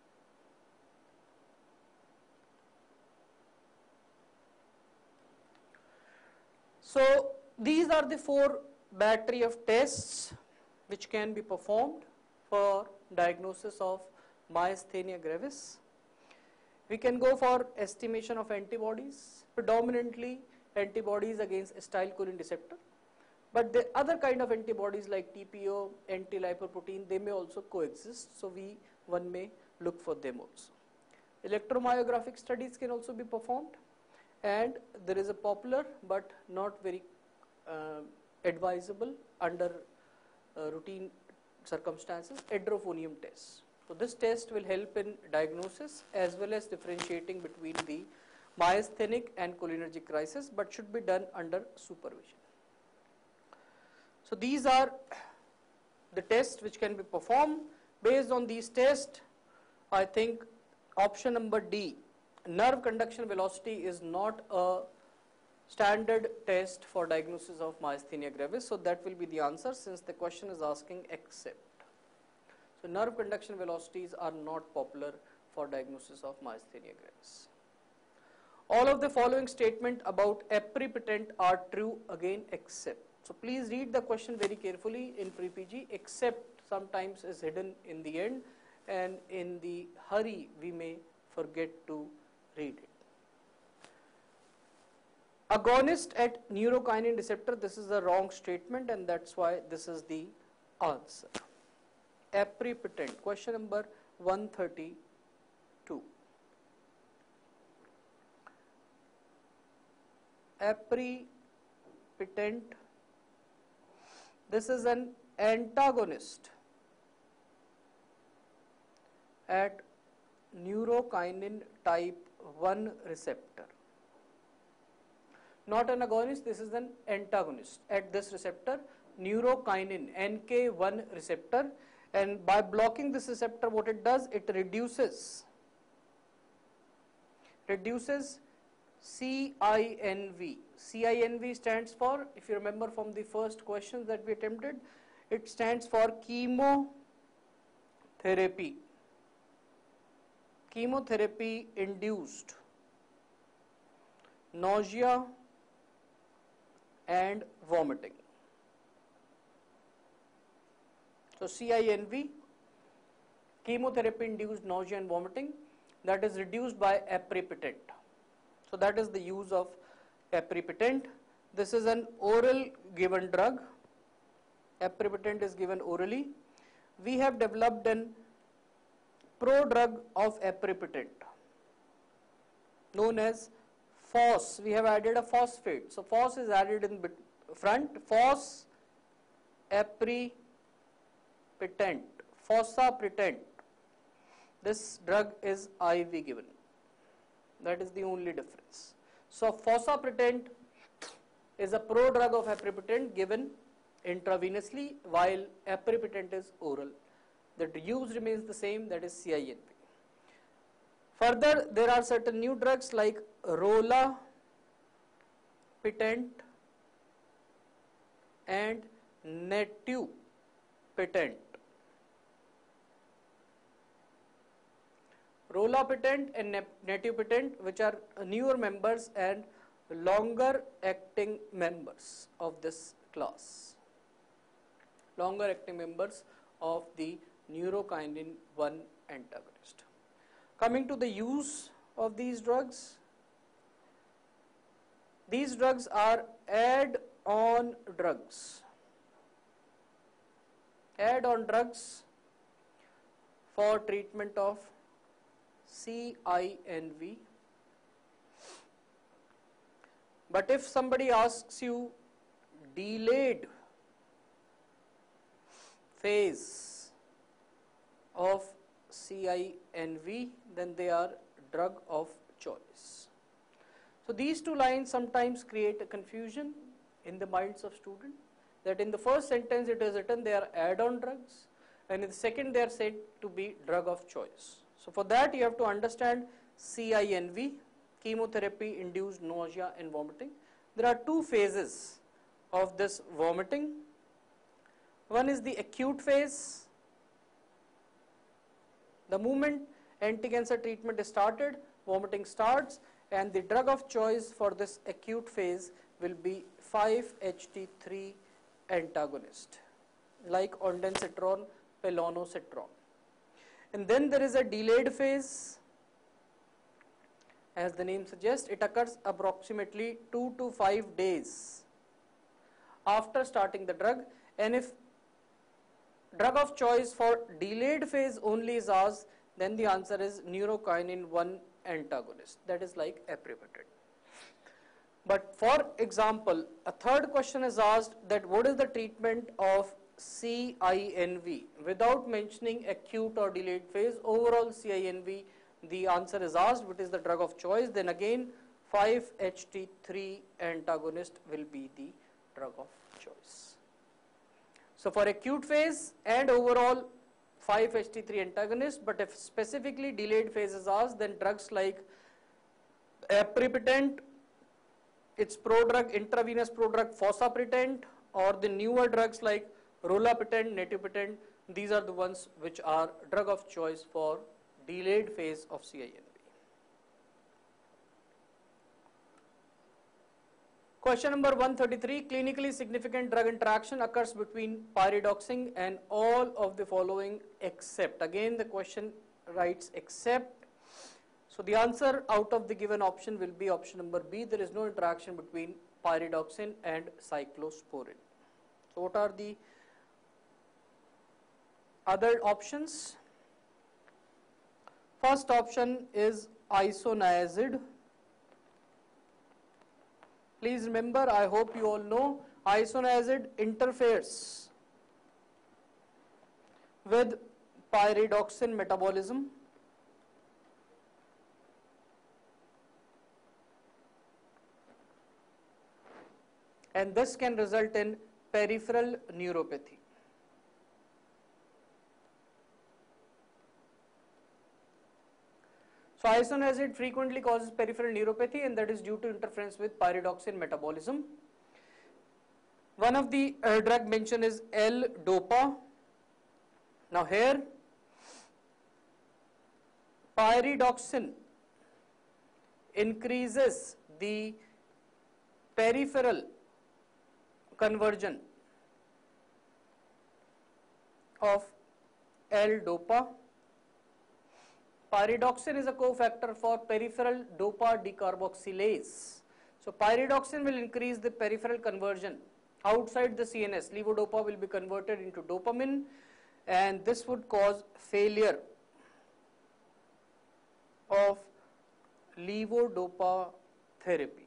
So these are the four battery of tests which can be performed for diagnosis of myasthenia gravis. We can go for estimation of antibodies, predominantly antibodies against acetylcholine receptor. But the other kind of antibodies like T P O, anti-lipoprotein, they may also coexist. So we one may look for them also. Electromyographic studies can also be performed, and there is a popular but not very uh, advisable under uh, routine circumstances edrophonium test. So this test will help in diagnosis as well as differentiating between the myasthenic and cholinergic crisis, but should be done under supervision. So these are the tests which can be performed. Based on these tests, I think option number D, nerve conduction velocity, is not a standard test for diagnosis of myasthenia gravis. So that will be the answer, since the question is asking except. So nerve conduction velocities are not popular for diagnosis of myasthenia gravis. All of the following statement about aprepitant are true, again except. So please read the question very carefully in pre-P G. Except sometimes is hidden in the end, and in the hurry we may forget to read it. Agonist at neurokinin receptor, this is a wrong statement, and that's why this is the answer. Aprepitant, question number one thirty-two. Aprepitant, this is an antagonist at neurokinin type one receptor. Not an agonist, this is an antagonist at this receptor, neurokinin, N K one receptor, and by blocking this receptor, what it does, it reduces reduces C I N V. C I N V stands for, if you remember from the first questions that we attempted, it stands for chemotherapy. Chemotherapy induced nausea and vomiting. So C I N V, chemotherapy induced nausea and vomiting, that is reduced by aprepitant. So that is the use of aprepitant. This is an oral given drug. Aprepitant is given orally. We have developed an prodrug of aprepitant known as phos. We have added a phosphate. So phos is added in front. Phos aprepitant, fosapretant. This drug is I V given. That is the only difference. So fosapretant is a prodrug of aprepitant given intravenously, while aprepitant is oral. The use remains the same, that is C I N V. Further, there are certain new drugs like rolapitant and netipitant. Rolapitant and netipitant, which are newer members and longer acting members of this class. Longer acting members of the neurokinin one antagonist. Coming to the use of these drugs, these drugs are add-on drugs. Add-on drugs for treatment of C I N V. But if somebody asks you delayed phase of C I N V, then they are drug of choice. So these two lines sometimes create a confusion in the minds of students, that in the first sentence it is written they are add-on drugs, and in the second they are said to be drug of choice. So for that you have to understand C I N V, chemotherapy induced nausea and vomiting. There are two phases of this vomiting. One is the acute phase. The moment anti-cancer treatment is started, vomiting starts, and the drug of choice for this acute phase will be five H T three antagonist like ondansetron, pelonosetron. And then there is a delayed phase. As the name suggests, it occurs approximately two to five days after starting the drug, and if drug of choice for delayed phase only is asked, then the answer is neurokinin one antagonist, that is like aprepitant. But for example, a third question is asked that what is the treatment of C I N V without mentioning acute or delayed phase, overall C I N V, the answer is asked, what is the drug of choice? Then again five H T three antagonist will be the drug of choice. So for acute phase and overall five H T three antagonist, but if specifically delayed phase is asked, then drugs like aprepitant, its prodrug, intravenous prodrug fosaprepitant, or the newer drugs like rolapitant, netipitant, these are the ones which are drug of choice for delayed phase of C I N V. Question number one thirty-three, clinically significant drug interaction occurs between pyridoxine and all of the following except. Again the question writes except. So the answer out of the given option will be option number B. There is no interaction between pyridoxine and cyclosporin. So what are the other options? First option is isoniazid. Please remember, I hope you all know, isoniazid interferes with pyridoxine metabolism. And this can result in peripheral neuropathy. So isoniazid frequently causes peripheral neuropathy, and that is due to interference with pyridoxine metabolism. One of the uh, drug mentioned is L-Dopa. Now here pyridoxine increases the peripheral conversion of L-Dopa. Pyridoxine is a cofactor for peripheral dopa decarboxylase. So pyridoxine will increase the peripheral conversion outside the C N S. Levodopa will be converted into dopamine, and this would cause failure of levodopa therapy.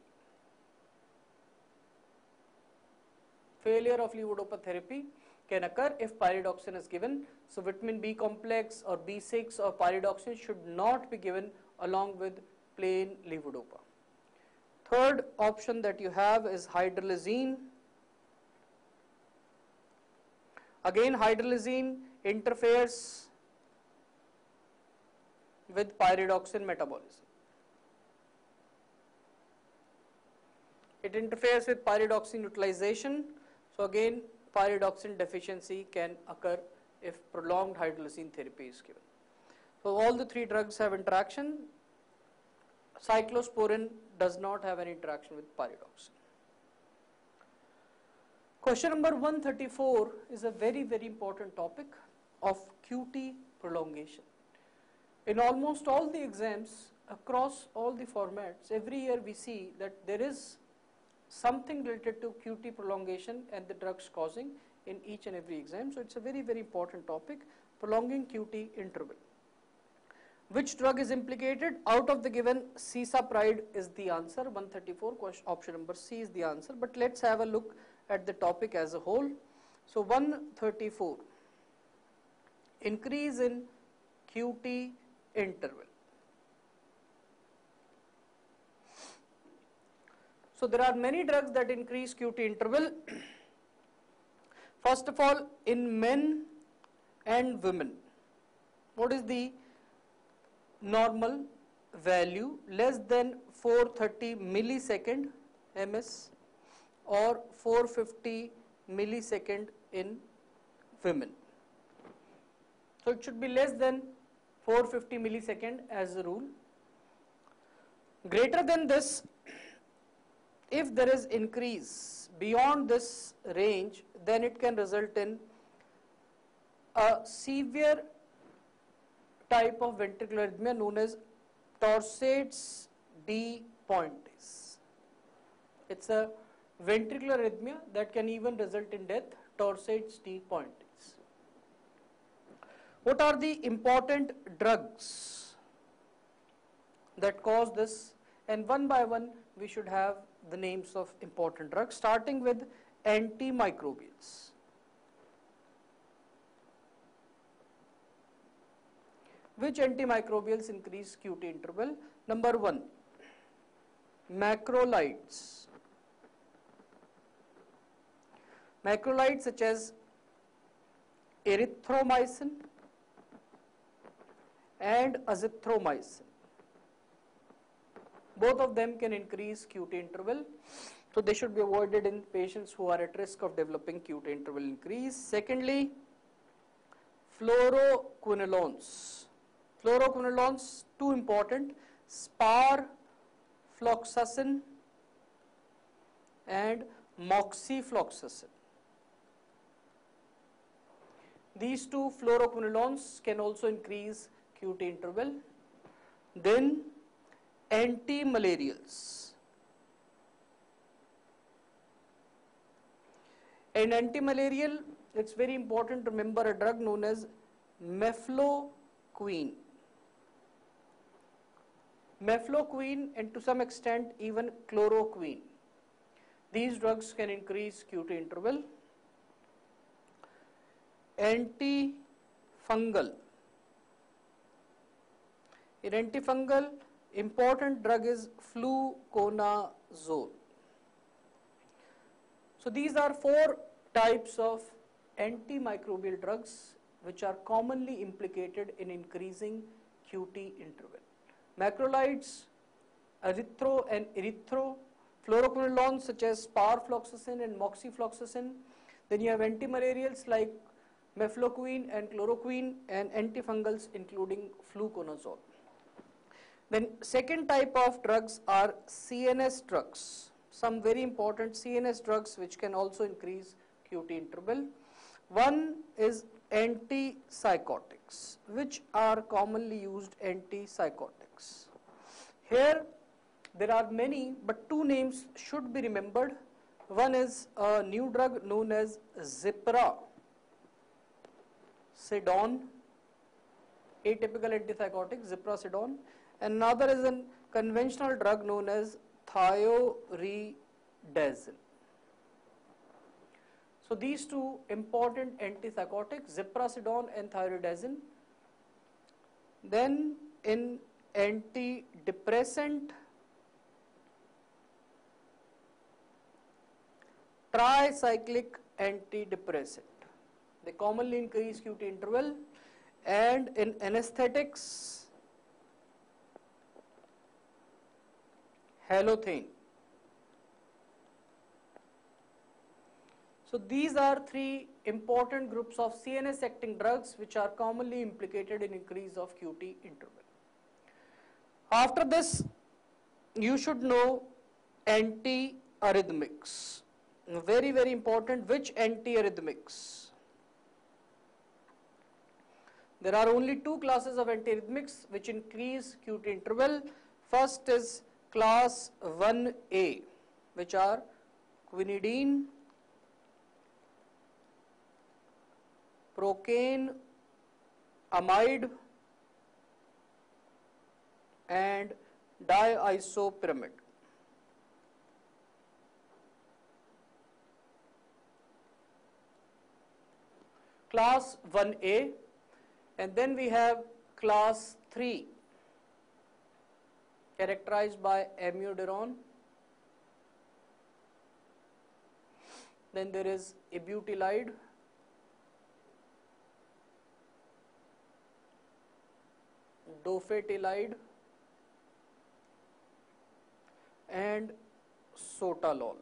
Failure of levodopa therapy can occur if pyridoxine is given. So vitamin B complex or B six or pyridoxine should not be given along with plain levodopa. Third option that you have is hydralazine. Again, hydralazine interferes with pyridoxine metabolism. It interferes with pyridoxine utilization. So again, pyridoxine deficiency can occur if prolonged hydralazine therapy is given. So all the three drugs have interaction. Cyclosporin does not have any interaction with pyridoxine. Question number one thirty-four is a very very important topic of Q T prolongation. In almost all the exams across all the formats, every year we see that there is something related to Q T prolongation and the drugs causing in each and every exam. So it's a very very important topic, prolonging Q T interval. Which drug is implicated? Out of the given, cisapride is the answer. one thirty-four, question, option number C is the answer. But let's have a look at the topic as a whole. So one thirty-four, increase in Q T interval. So there are many drugs that increase Q T interval. First of all, in men and women, what is the normal value? Less than four thirty millisecond M S or four fifty millisecond in women. So it should be less than four fifty millisecond as a rule. Greater than this, if there is increase beyond this range, then it can result in a severe type of ventricular arrhythmia known as torsades de pointes. It's a ventricular arrhythmia that can even result in death, torsades de pointes. What are the important drugs that cause this? And one by one we should have the names of important drugs, starting with antimicrobials. Which antimicrobials increase Q T interval? Number one, macrolides. Macrolides such as erythromycin and azithromycin. Both of them can increase Q T interval. So they should be avoided in patients who are at risk of developing Q T interval increase. Secondly, fluoroquinolones. Fluoroquinolones, two important, sparfloxacin and moxifloxacin. These two fluoroquinolones can also increase Q T interval. Then antimalarials. In antimalarial, it's very important to remember a drug known as mefloquine. Mefloquine and to some extent even chloroquine. These drugs can increase Q T interval. Antifungal. In antifungal, important drug is fluconazole. So these are four types of antimicrobial drugs which are commonly implicated in increasing Q T interval. Macrolides, erythro and erythro, fluoroquinolones such as sparfloxacin and moxifloxacin. Then you have antimalarials like mefloquine and chloroquine, and antifungals including fluconazole. Then second type of drugs are C N S drugs. Some very important C N S drugs which can also increase Q T interval. One is antipsychotics, which are commonly used antipsychotics. Here there are many, but two names should be remembered. One is a new drug known as ziprasidone, atypical antipsychotic, ziprasidone, and another is a conventional drug known as thioridazine. So these two important antipsychotics, ziprasidone and thioridazine. Then in antidepressant, tricyclic antidepressant. They commonly increase Q T interval. And in anesthetics, halothane. So these are three important groups of C N S acting drugs which are commonly implicated in increase of Q T interval. After this, you should know antiarrhythmics. Very, very important. Which antiarrhythmics? There are only two classes of antiarrhythmics which increase Q T interval. First is class one A, which are quinidine, procaine, amide, and diisopyramide. Class one A, and then we have class three, characterized by amiodarone. Then there is ibutylide, dofetilide, and sotalol.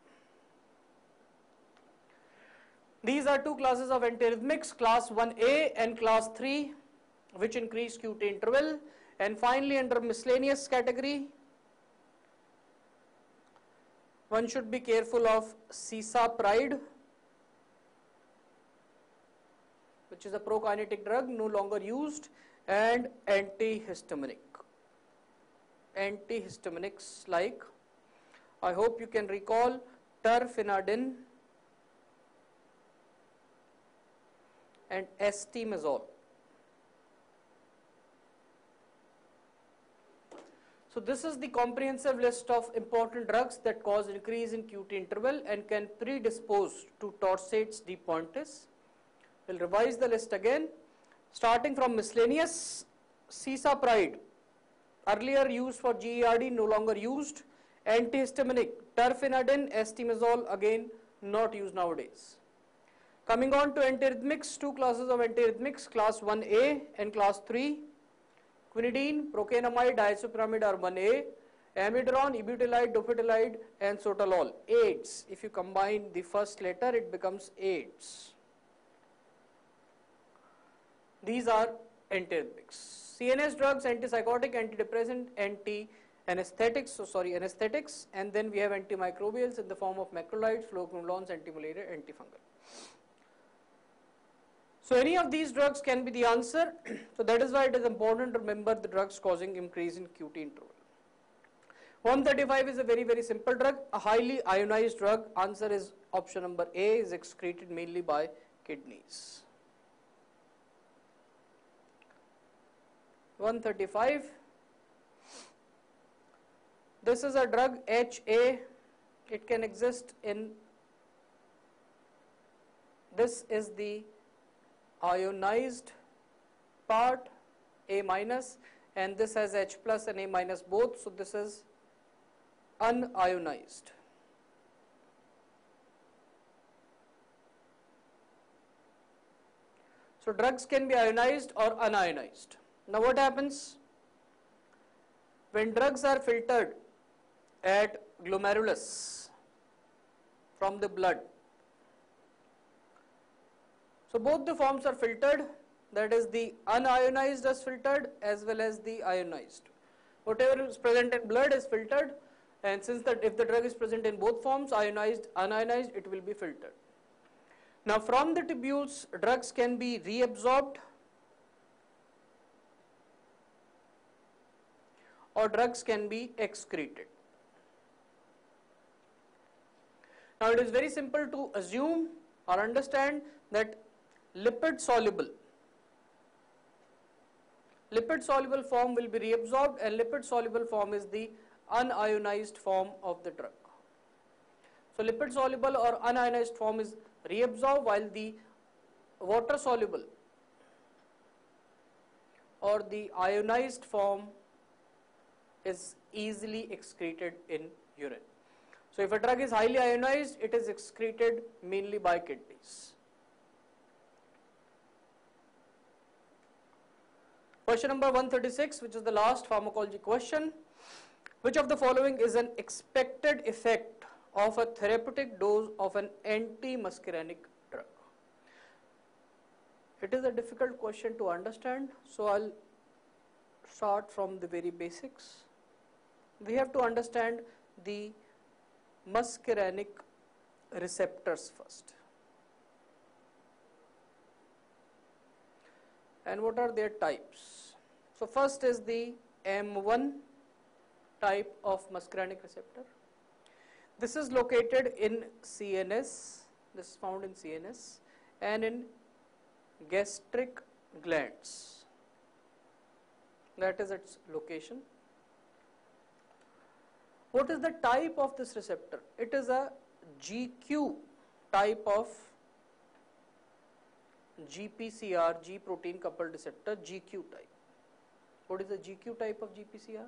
These are two classes of antiarrhythmics, class one A and class three, which increase Q T interval. And finally, under miscellaneous category, one should be careful of cisapride, which is a prokinetic drug no longer used, and antihistaminic. Antihistaminics like, I hope you can recall, terfenadine and estimazole. So this is the comprehensive list of important drugs that cause increase in Q T interval and can predispose to torsades de pointes. We'll revise the list again. Starting from miscellaneous, cisapride, earlier used for G E R D, no longer used. Antihistaminic, terfenadine, estimazole, again not used nowadays. Coming on to antiarrhythmics, two classes of antiarrhythmics, class one A and class three. Quinidine, procainamide, disopyramide are one A. Amiodarone, ibutilide, dofetilide and sotalol. AIDS, if you combine the first letter it becomes AIDS. These are antiarrhythmics. C N S drugs, antipsychotic, antidepressant, anti-anesthetics, so sorry, anesthetics, and then we have antimicrobials in the form of macrolides, fluoroquinolones, anti-malaria, antifungal. So any of these drugs can be the answer. So that is why it is important to remember the drugs causing increase in Q T interval. one thirty-five is a very very simple drug, a highly ionized drug. Answer is option number A, is excreted mainly by kidneys. one thirty-five, this is a drug H A, it can exist in, this is the ionized part, A minus, and this has H plus and A minus both, so this is unionized. So drugs can be ionized or unionized. Now what happens when drugs are filtered at glomerulus from the blood? So both the forms are filtered, that is the unionized is filtered as well as the ionized. Whatever is present in blood is filtered, and since that if the drug is present in both forms, ionized, unionized, it will be filtered. Now from the tubules, drugs can be reabsorbed or drugs can be excreted. Now it is very simple to assume or understand that lipid soluble, lipid soluble form will be reabsorbed, and lipid soluble form is the unionized form of the drug. So lipid soluble or unionized form is reabsorbed, while the water soluble or the ionized form is easily excreted in urine. So if a drug is highly ionized, it is excreted mainly by kidneys. Question number one thirty-six, which is the last pharmacology question. Which of the following is an expected effect of a therapeutic dose of an anti-muscarinic drug? It is a difficult question to understand, so I'll start from the very basics. We have to understand the muscarinic receptors first. And what are their types? So first is the M one type of muscarinic receptor. This is located in C N S, this is found in C N S and in gastric glands. That is its location. What is the type of this receptor? It is a G Q type of G P C R, G protein coupled receptor, G Q type. What is the G Q type of G P C R?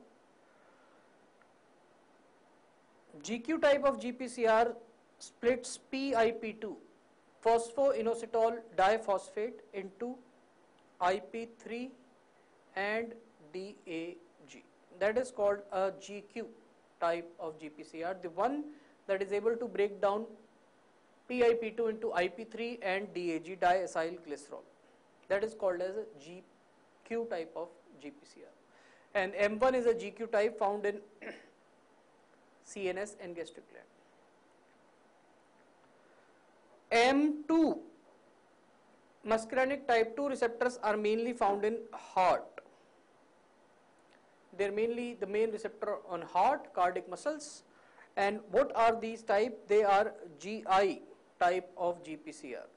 G Q type of G P C R splits P I P two, phosphoinositol diphosphate, into I P three and D A G. That is called a G Q type of G P C R, the one that is able to break down P I P two into I P three and D A G, diacyl glycerol. That is called as a G Q type of G P C R. And M one is a G Q type found in C N S and gastric gland. M two muscarinic type two receptors are mainly found in heart. They are mainly the main receptor on heart, cardiac muscles. And what are these type? They are G I type of G P C R,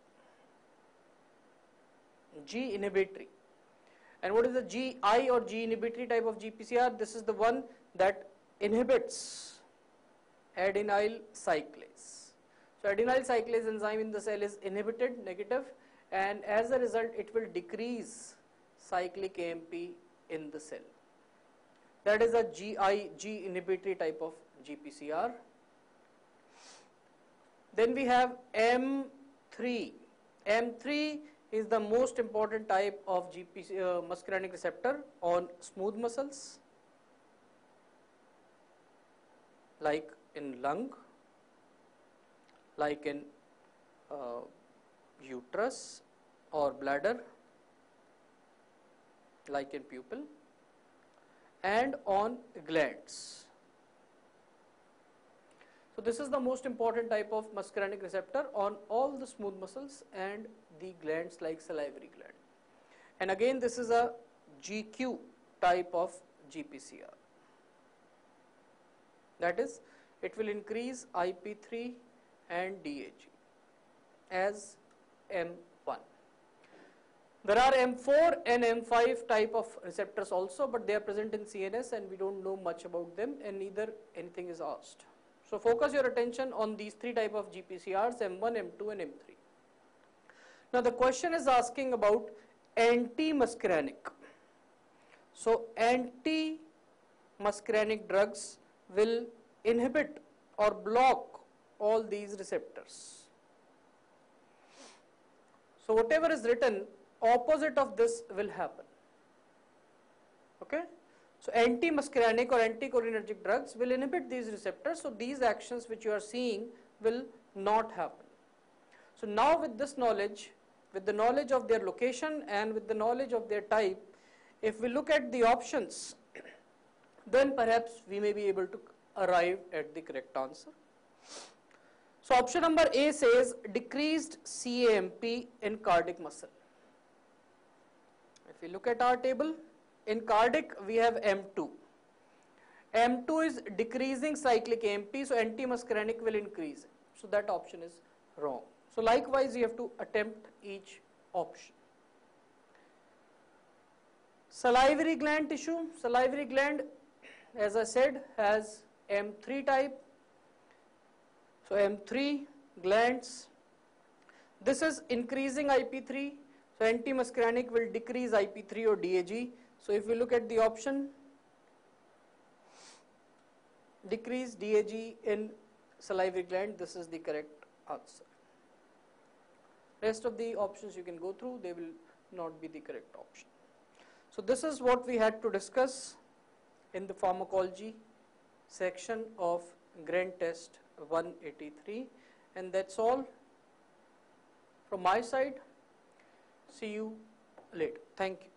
G inhibitory. And what is the G I or G inhibitory type of G P C R? This is the one that inhibits adenyl cyclase. So adenyl cyclase enzyme in the cell is inhibited, negative, and as a result it will decrease cyclic A M P in the cell. That is a G I, G inhibitory type of G P C R. Then we have M three. M three is the most important type of G P C, uh, muscarinic receptor on smooth muscles, like in lung, like in uh, uterus or bladder, like in pupil, and on glands. So this is the most important type of muscarinic receptor on all the smooth muscles and the glands like salivary gland. And again, this is a G Q type of G P C R. That is, it will increase I P three and D A G as M one. There are M four and M five type of receptors also, but they are present in C N S and we don't know much about them, and neither anything is asked. So focus your attention on these three type of G P C Rs, M one, M two and M three. Now the question is asking about anti-muscarinic. So anti-muscarinic drugs will inhibit or block all these receptors. So whatever is written, opposite of this will happen. Okay? So anti-muscarinic or anticholinergic drugs will inhibit these receptors, so these actions which you are seeing will not happen. So now with this knowledge, with the knowledge of their location and with the knowledge of their type, if we look at the options, then perhaps we may be able to arrive at the correct answer. So option number A says decreased C A M P in cardiac muscle. If we look at our table, in cardiac we have M two. M two is decreasing cyclic A M P, so anti-muscarinic will increase. So that option is wrong. So likewise you have to attempt each option. Salivary gland tissue. Salivary gland, as I said, has M three type. So M three glands. This is increasing I P three. So anti-muscarinic will decrease I P three or D A G. So if we look at the option, decrease D A G in salivary gland, this is the correct answer. Rest of the options you can go through, they will not be the correct option. So this is what we had to discuss in the pharmacology section of Grant test one eighty-three, and that's all from my side. See you later. Thank you.